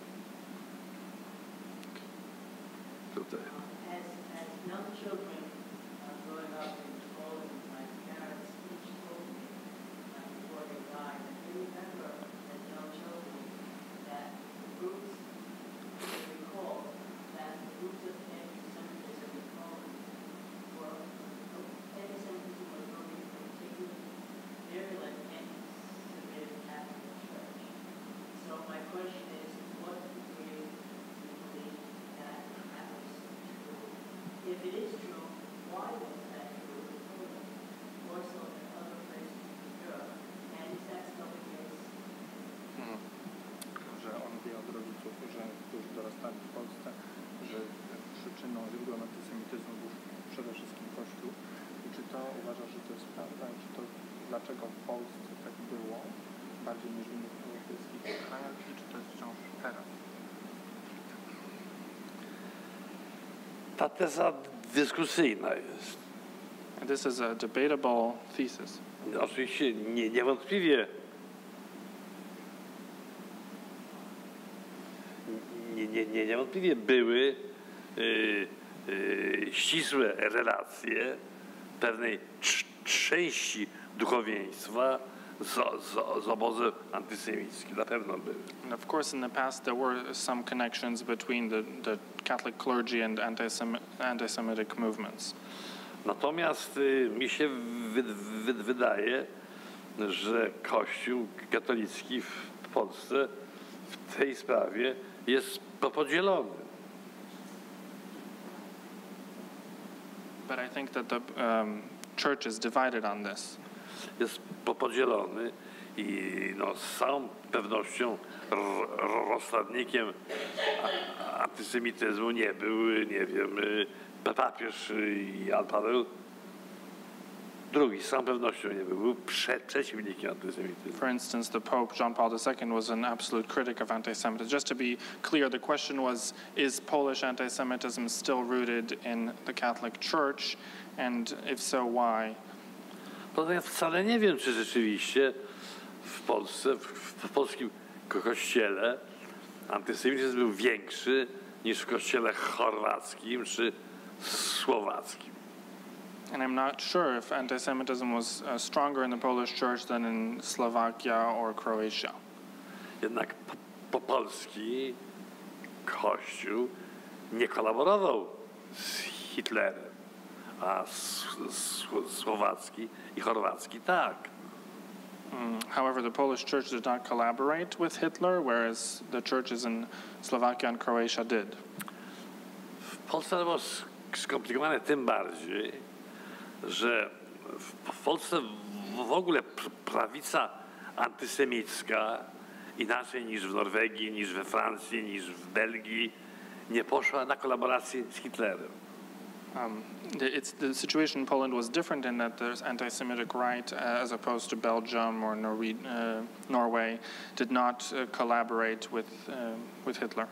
Tutaj.
As young children growing up in Poland, my parents each told me before they died, and they remember as young children that the groups, they recall that the groups of anti-Semitism in Poland were, anti-Semitism was really particularly virulent anti-Semitic Catholic Church. So my question is, to what degree do you believe that was true? If it is true, why was that true in Poland, more so than other places in Europe? And is that still the case?
Że on wie od rodziców, którzy dorastali w Polsce, że przyczyną, źródłem antysemityzmu był przede wszystkim Kościół. I czy to uważa, że to jest prawda? I czy to dlaczego w Polsce tak było bardziej niż w innych europejskich krajach? I czy to jest wciąż teraz?
Ta teza dyskusyjna jest.
This is a debatable thesis.
Oczywiście niewątpliwie niewątpliwie były ścisłe relacje pewnej części duchowieństwa z obozem antysemickim. Na pewno były.
And of course, in the past, there were some connections between the Catholic clergy and anti-Semitic movements.
Natomiast mi się wydaje, że Kościół katolicki w Polsce w tej sprawie jest podzielony.
But I think that the church is divided on this.
Jest podzielony i z całą pewnością rozsadnikiem antysemityzmu nie był, nie wiem, papież Jan Paweł Drugi z całą pewnością nie był przeciwnikiem antysemityzmu.
For instance, the Pope, John Paul II, was an absolute critic of anti-Semitism. Just to be clear, the question was, is Polish anti-Semitism still rooted in the Catholic Church? And if so, why?
To ja wcale nie wiem, czy rzeczywiście w Polsce, w polskim kościele antysemityzm był większy niż w kościele chorwackim czy słowackim.
And I'm not sure if anti-Semitism was stronger in the Polish church than in Slovakia or Croatia.
Jednak polski kościół nie kolaborował z Hitlerem, a słowacki i chorwacki tak.
However, the Polish church did not collaborate with Hitler, whereas the churches in Slovakia and Croatia did.
W Polsce to było skomplikowane tym bardziej, że w Polsce w ogóle prawica antysemicka inaczej niż w Norwegii, niż we Francji, niż w Belgii nie poszła na kolaborację z Hitlerem.
The situation in Poland was different in that there's anti-Semitic right, as opposed to Belgium or Norway, did not collaborate with Hitler.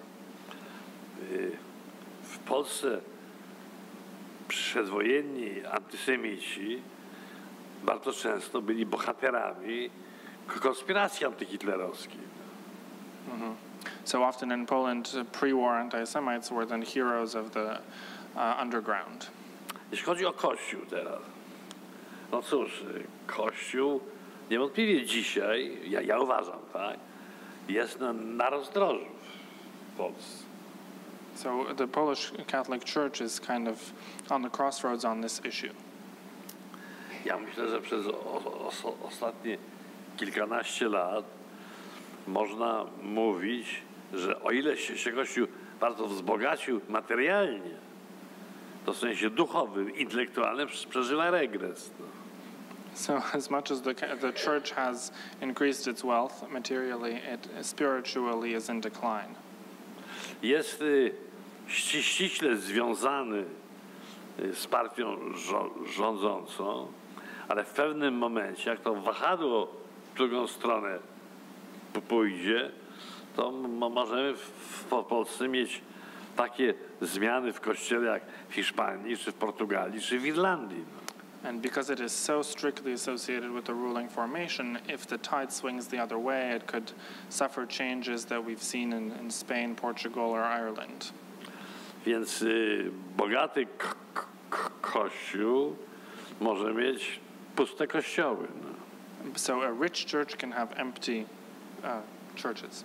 W Polsce przedwojenni antysemici bardzo często byli bohaterami konspiracji antyhitlerowskiej.
So often in Poland, pre-war anti-Semites were then heroes of the underground.
Jeśli chodzi o Kościół teraz, no cóż, Kościół niewątpliwie dzisiaj, ja uważam, tak, jest na rozdrożu w Polsce.
So the Polish Catholic Church is kind of on the crossroads on this issue.
Ja myślę, że przez ostatnie kilkanaście lat można mówić, że o ile się Kościół bardzo wzbogacił materialnie, to w sensie duchowym, intelektualnym przeżywa regres.
So as much as the church has increased its wealth materially, it spiritually is in decline.
Jest ściśle związany z partią rządzącą, ale w pewnym momencie, jak to wahadło w drugą stronę pójdzie, to możemy w Polsce mieć takie zmiany w kościele jak w Hiszpanii, czy w Portugalii, czy w Irlandii.
And because it is so strictly associated with the ruling formation, if the tide swings the other way, it could suffer changes that we've seen in Spain, Portugal, or Ireland.
Więc bogaty kościół może mieć puste kościoły.
So a rich church can have empty churches.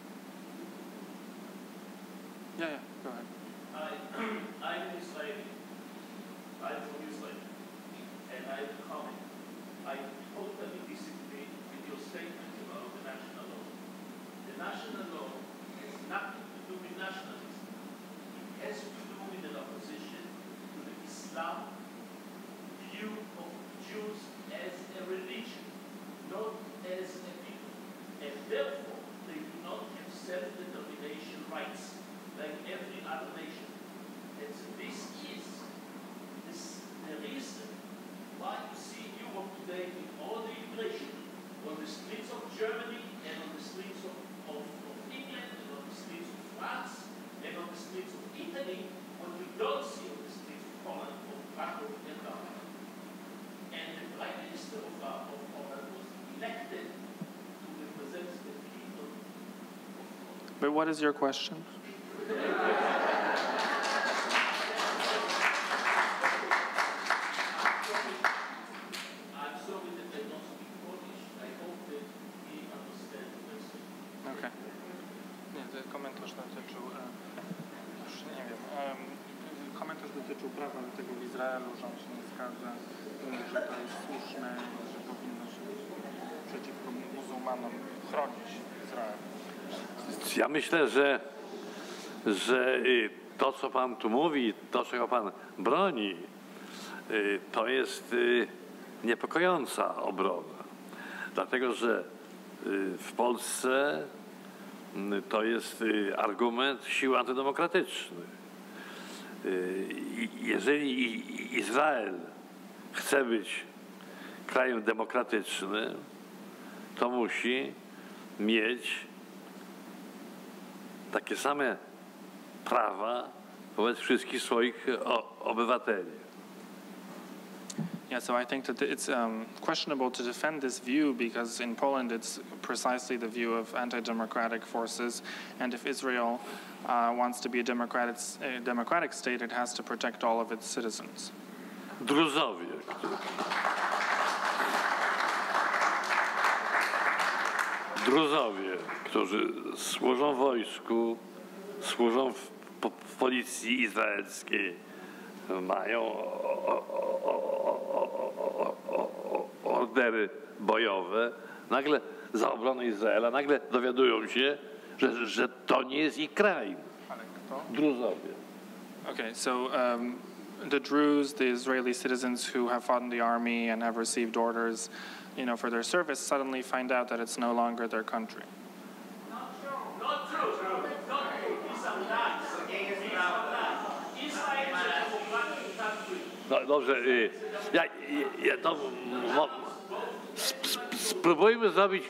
Yeah, go ahead.
I'm Israeli. I'm from Israel. And I have a comment. I totally disagree with your statement about the national law. The national law has nothing to do with nationalism. It has to do with an opposition to the Islam view of Jews as a religion, not as a people. And therefore, they do not have self-determination rights like every other nation. And so this is the reason why you see Europe today with all the immigration on the streets of Germany and on the streets of England and on the streets of France and on the streets of Italy, what you don't see on the streets of Poland, of Krakow and London. And the Prime Minister of Poland was elected to represent the people of Poland.
But what is your question? Okay. Nie, ten komentarz dotyczył, już nie wiem, komentarz dotyczył prawa do tego w Izraelu, że on się nie zgadza, że to jest słuszne, że powinno się przeciwko muzułmanom chronić Izrael.
Ja myślę, że to, co pan tu mówi, to, czego pan broni, to jest niepokojąca obrona. Dlatego, że w Polsce to jest argument sił antydemokratycznych. Jeżeli Izrael chce być krajem demokratycznym, to musi mieć takie same prawa wobec wszystkich swoich obywateli.
Yeah, so I think that it's questionable to defend this view because in Poland it's precisely the view of anti-democratic forces, and if Israel wants to be a democratic state, it has to protect all of its citizens.
Druzowie, którzy służą w wojsku, służą w policji izraelskiej, mają ordery bojowe, nagle za obronę Izraela, nagle dowiadują się, że to nie jest ich kraj. Druzowie.
Okay, so the Druze, the Israeli citizens who have fought in the army and have received orders, you know, for their service, suddenly find out that it's no longer their country.
Not true. Not true. These are lies. Israel is a democratic country.
No, dobrze, spróbujmy zrobić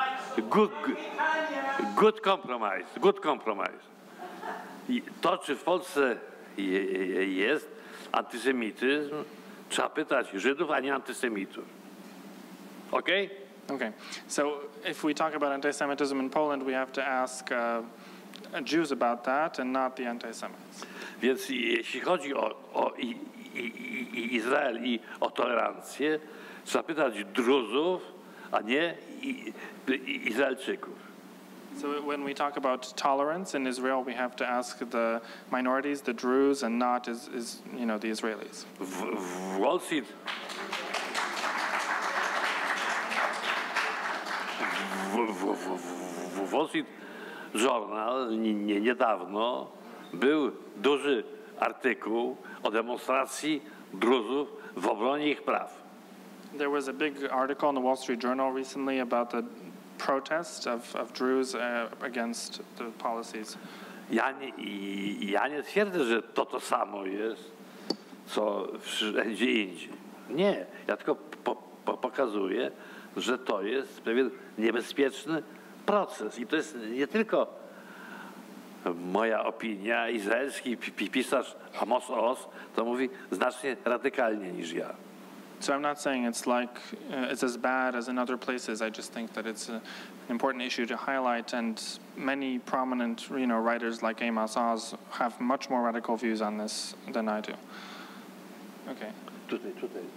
good compromise. I to, czy w Polsce jest antysemityzm, trzeba pytać Żydów, a nie antysemitów. Okay?
Okay, so if we talk about anti-Semitism in Poland, we have to ask Jews about that and not the anti-Semites.
Więc jeśli chodzi o Izrael i o tolerancję, trzeba pytać Druzów, a nie Izraelczyków.
So when we talk about tolerance in Israel, we have to ask the minorities, the Druze, and not you know, the Israelis.
W Wall Street Wall Street Journal niedawno był duży artykuł o demonstracji Druzów w obronie ich praw.
There was a big article in the Wall Street Journal recently about the protest of Druze against the policies.
Ja nie twierdzę, że to samo jest, co wszędzie indziej. Nie, ja tylko pokazuję, że to jest pewien niebezpieczny proces. I to jest nie tylko moja opinia. Izraelski pisarz Amos Oz to mówi znacznie radykalniej niż ja.
So I'm not saying it's as bad as in other places. I just think that it's an important issue to highlight, and many prominent, you know, writers like Amos Oz have much more radical views on this than I do. Okay.
Tutaj.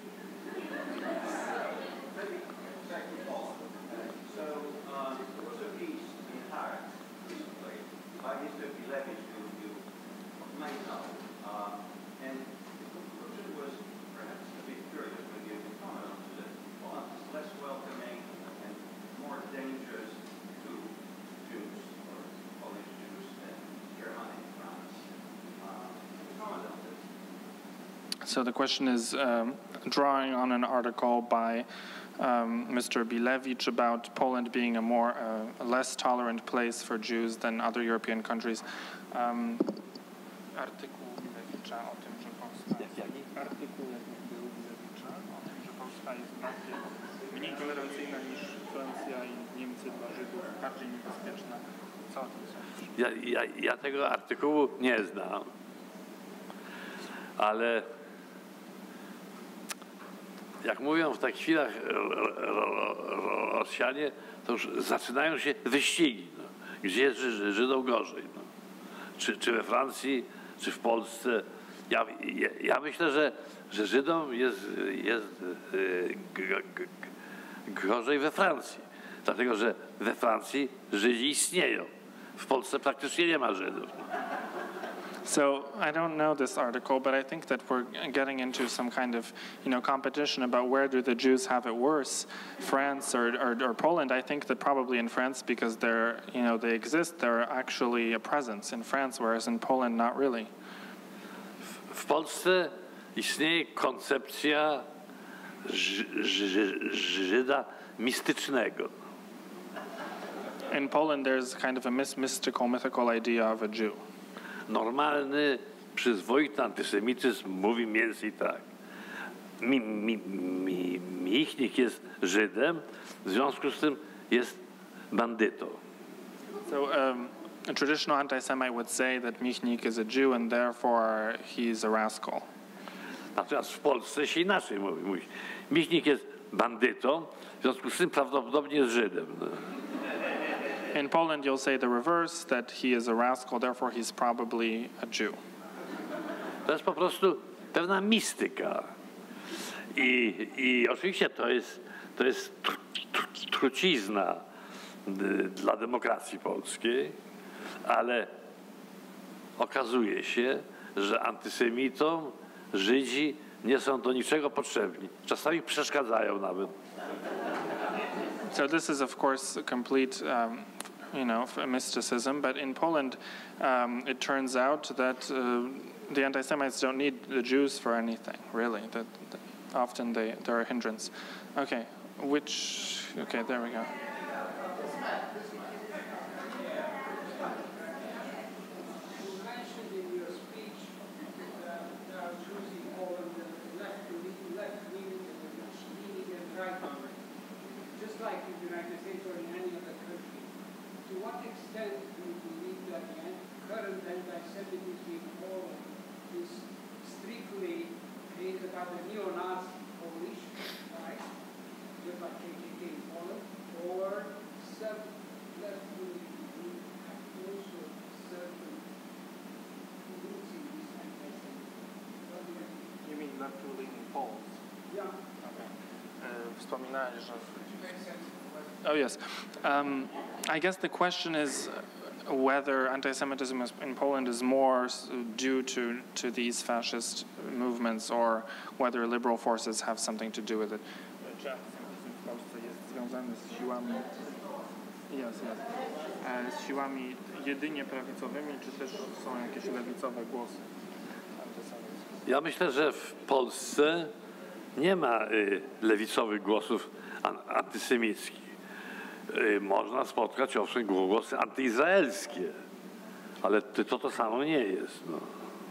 So there was a piece in Haaretz recently by Mr. Bilevi, who you may know, and the conclusion was perhaps a bit curious when you comment on that Poland is less welcoming and more dangerous to Jews or Polish Jews than Germany and France. Comment on this.
So the question is drawing on an article by Mr. Bilevich about Poland being a less tolerant place for Jews than other European countries. Artykuł Bilevicha o tym, że Polska jest mniej tolerancyjna niż Francja i Niemcy dla Żydów, bardziej niebezpieczna. Co o tym sądzisz?
Ja tego artykułu nie znam, ale jak mówią w takich chwilach Rosjanie, to już zaczynają się wyścigi. No. Gdzie jest Żydom gorzej? No. Czy we Francji, czy w Polsce. Ja myślę, że Żydom jest gorzej we Francji. Dlatego, że we Francji Żydzi istnieją. W Polsce praktycznie nie ma Żydów. No.
So I don't know this article, but I think that we're getting into some kind of, you know, competition about where do the Jews have it worse, France or Poland. I think that probably in France, because they exist, they're actually a presence in France, whereas in Poland not really.
W Polsce istnieje koncepcja Żyda mistycznego.
In Poland, there's kind of a mythical idea of a Jew.
Normalny, przyzwoity antysemityzm mówi mniej więcej tak. Michnik jest Żydem, w związku z tym jest bandytą.
So a traditional anti-Semite would say that Michnik is a Jew and therefore he's a rascal.
Natomiast w Polsce się inaczej mówi. Michnik jest bandytą, w związku z tym prawdopodobnie jest Żydem.
In Poland, you'll say the reverse, that he is a rascal, therefore he's probably a Jew.
To jest po prostu pewna mistyka. I oczywiście to jest trucizna dla demokracji polskiej, ale okazuje się, że antysemitom Żydzi nie są do niczego potrzebni. Czasami przeszkadzają nawet.
So this is, of course, a complete, mysticism. But in Poland, it turns out that the anti-Semites don't need the Jews for anything, really. That often they're a hindrance. Okay, there we go.
Just like in the United States or in any other country, to what extent do you believe that the current anti-Semitism in Poland is strictly created by the neo-Nazi Polish, right, just like KKK in Poland, or some left-wing group have also certain roots in this anti-Semitism?
You mean left-wing Poles?
Yeah.
Okay. Wspominałeś, że... Oh, yes. I guess the question is whether anti-Semitism in Poland is more due to these fascist movements or whether liberal forces have something to do with it. Czy antysemitizm w Polsce jest związany z siłami... z siłami jedynie prawicowymi, czy też są jakieś lewicowe głosy antysemityzmu?
Ja myślę, że w Polsce nie ma lewicowych głosów antysemickich. Można spotkać owszem głosy antyizraelskie, ale to samo nie jest. No.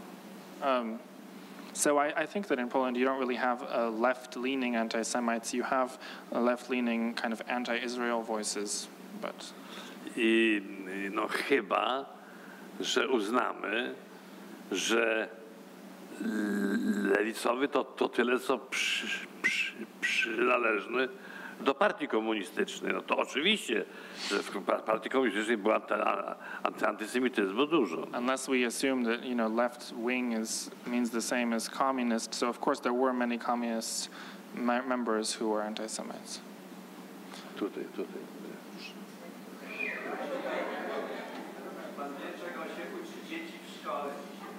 So I think that in Poland you don't really have left-leaning anti-Semites. You have left-leaning kind of anti-Israel voices, but...
No chyba, że uznamy, że lewicowy to tyle, co przynależny do partii komunistycznej. No to oczywiście, że w partii komunistycznej było antysemityzmu dużo.
Unless we assume that left wing means the same as communist, so of course there were many communist members who were anti-Semites.
Tutaj.
Czego się uczy dzieci w szkole?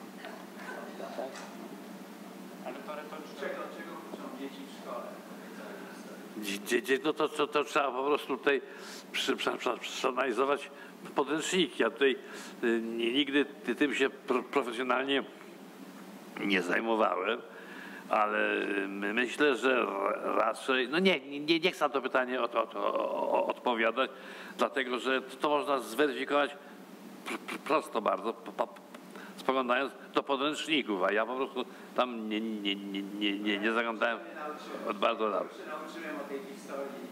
Czego uczą dzieci w szkole?
Dzieci, no to trzeba po prostu tutaj przeanalizować podręczniki. Ja tutaj nigdy tym się profesjonalnie nie zajmowałem, ale myślę, że raczej, no nie chcę na to pytanie odpowiadać, dlatego że to można zweryfikować prosto bardzo, spoglądając do podręczników, a ja po prostu tam nie zaglądałem od bardzo dawna.
Nauczyłem o tej historii.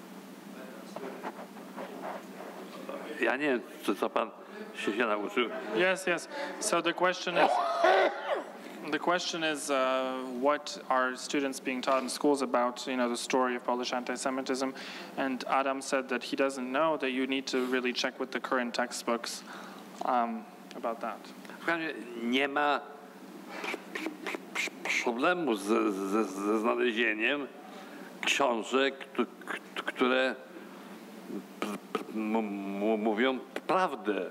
Ja nie wiem, co pan się nauczył.
Yes. So the question is what are students being taught in schools about, the story of Polish anti-Semitism? And Adam said that he doesn't know, that you need to really check with the current textbooks about that.
Nie ma problemu ze znalezieniem książek, które mówią prawdę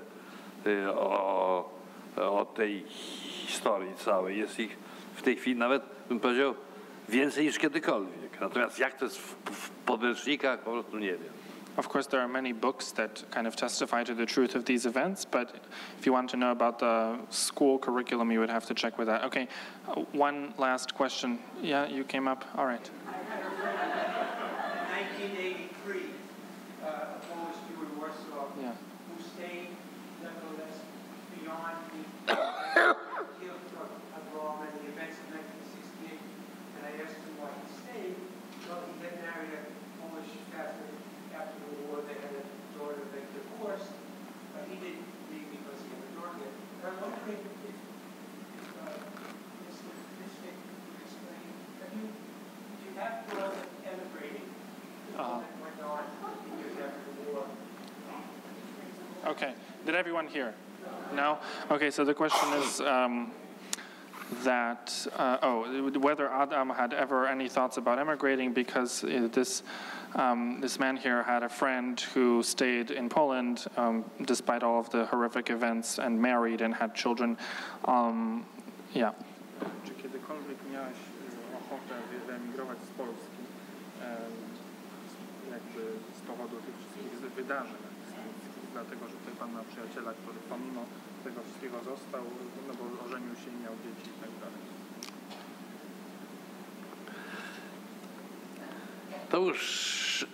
o tej historii całej. Jest ich w tej chwili nawet, bym powiedział, więcej niż kiedykolwiek. Natomiast jak to jest w podręcznikach, po prostu nie wiem.
Of course, there are many books that kind of testify to the truth of these events, but if you want to know about the school curriculum, you would have to check with that. Okay, one last question. Yeah, you came up. All right.
1983, a Polish Jew in Warsaw who stayed nevertheless beyond the guilt of wrong and the events of 1968, and I asked him after all emigrating, went on years after the war.
Okay. Did everyone hear? No? Okay, so the question is whether Adam had ever any thoughts about emigrating, because this man here had a friend who stayed in Poland despite all of the horrific events and married and had children. Yeah. Czy kiedykolwiek miałeś ochotę wyemigrować z Polski jakby z powodu tych wszystkich wydarzeń? Dlatego, że tutaj pan ma przyjaciela, który pomimo tego wszystkiego został, no bo ożenił się i miał dzieci i tak dalej.
To już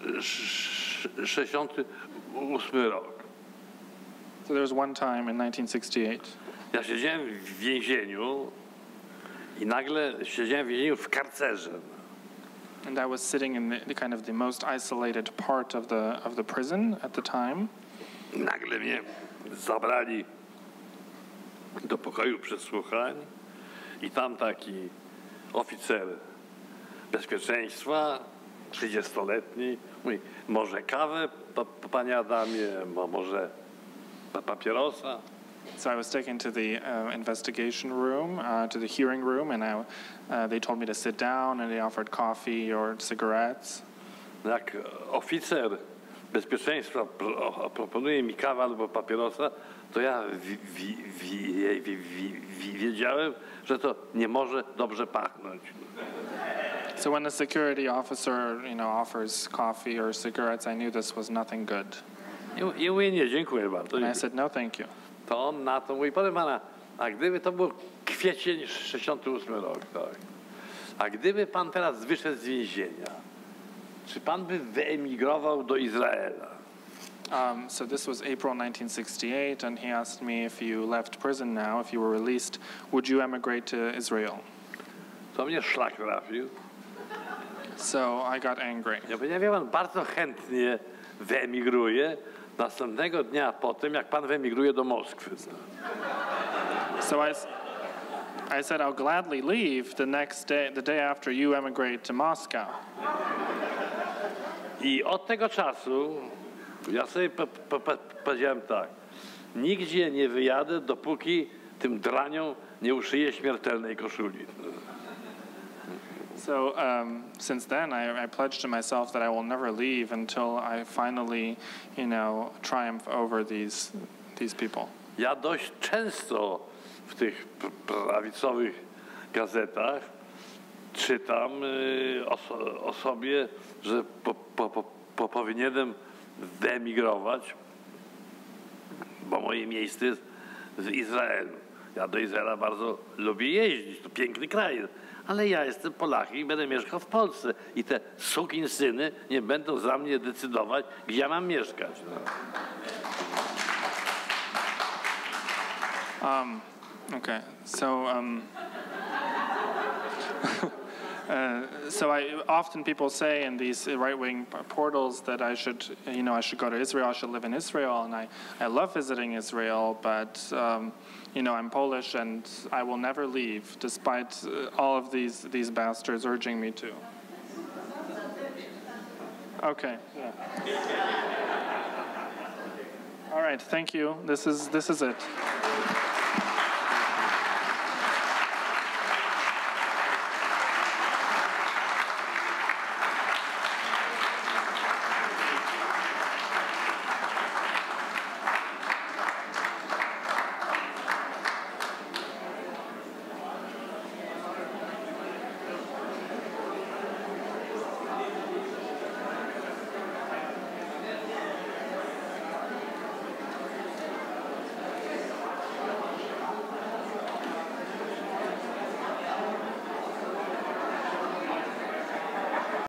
68 rok.
So there was one time in 1968.
Ja siedziałem w więzieniu i nagle siedziałem w więzieniu w karcerze.
And I was sitting in the kind of the most isolated part of the prison at the time.
Nagle mnie zabrali do pokoju przesłuchań i tam taki oficer bezpieczeństwa, 30-letni, mówi, może kawę, panie Adamie, może papierosa.
So I was taken to the investigation room, to the hearing room, and they told me to sit down, and they offered coffee or cigarettes.
Jak oficer bezpieczeństwa proponuje mi kawę albo papierosa, to ja wiedziałem, że to nie może dobrze pachnąć.
So when the security officer, offers coffee or cigarettes, I knew this was nothing good.
I mówię, nie, dziękuję bardzo.
And I said, no, thank you.
To on na to mówi, proszę pana, a gdyby to był kwiecień 68 rok, tak? A gdyby pan teraz wyszedł z więzienia, czy pan by wyemigrował do Izraela?
So this was April 1968, and he asked me, if you left prison now, if you were released, would you emigrate to Israel?
To mnie szlak trafił.
So I got angry.
Ja powiedziałem, wie pan, bardzo chętnie wyemigruję następnego dnia po tym, jak pan wyemigruje do Moskwy.
So I said, I'll gladly leave the next day, the day after you emigrate to Moscow.
I od tego czasu ja sobie powiedziałem tak, nigdzie nie wyjadę, dopóki tym draniom nie uszyję śmiertelnej koszuli.
So since then, I pledged to myself that I will never leave until I finally, triumph over these people.
Ja dość często w tych prawicowych gazetach czytam o sobie, że powinienem wyemigrować, bo moje miejsce jest w Izraelu. Ja do Izraela bardzo lubię jeździć, to piękny kraj, ale ja jestem Polakiem i będę mieszkał w Polsce i te sukinsyny nie będą za mnie decydować, gdzie ja mam mieszkać. No.
Okay, so so often people say in these right-wing portals that I should go to Israel, I should live in Israel, and I love visiting Israel, but I'm Polish and I will never leave, despite all of these bastards urging me to. Okay. Yeah. All right. Thank you. This is it.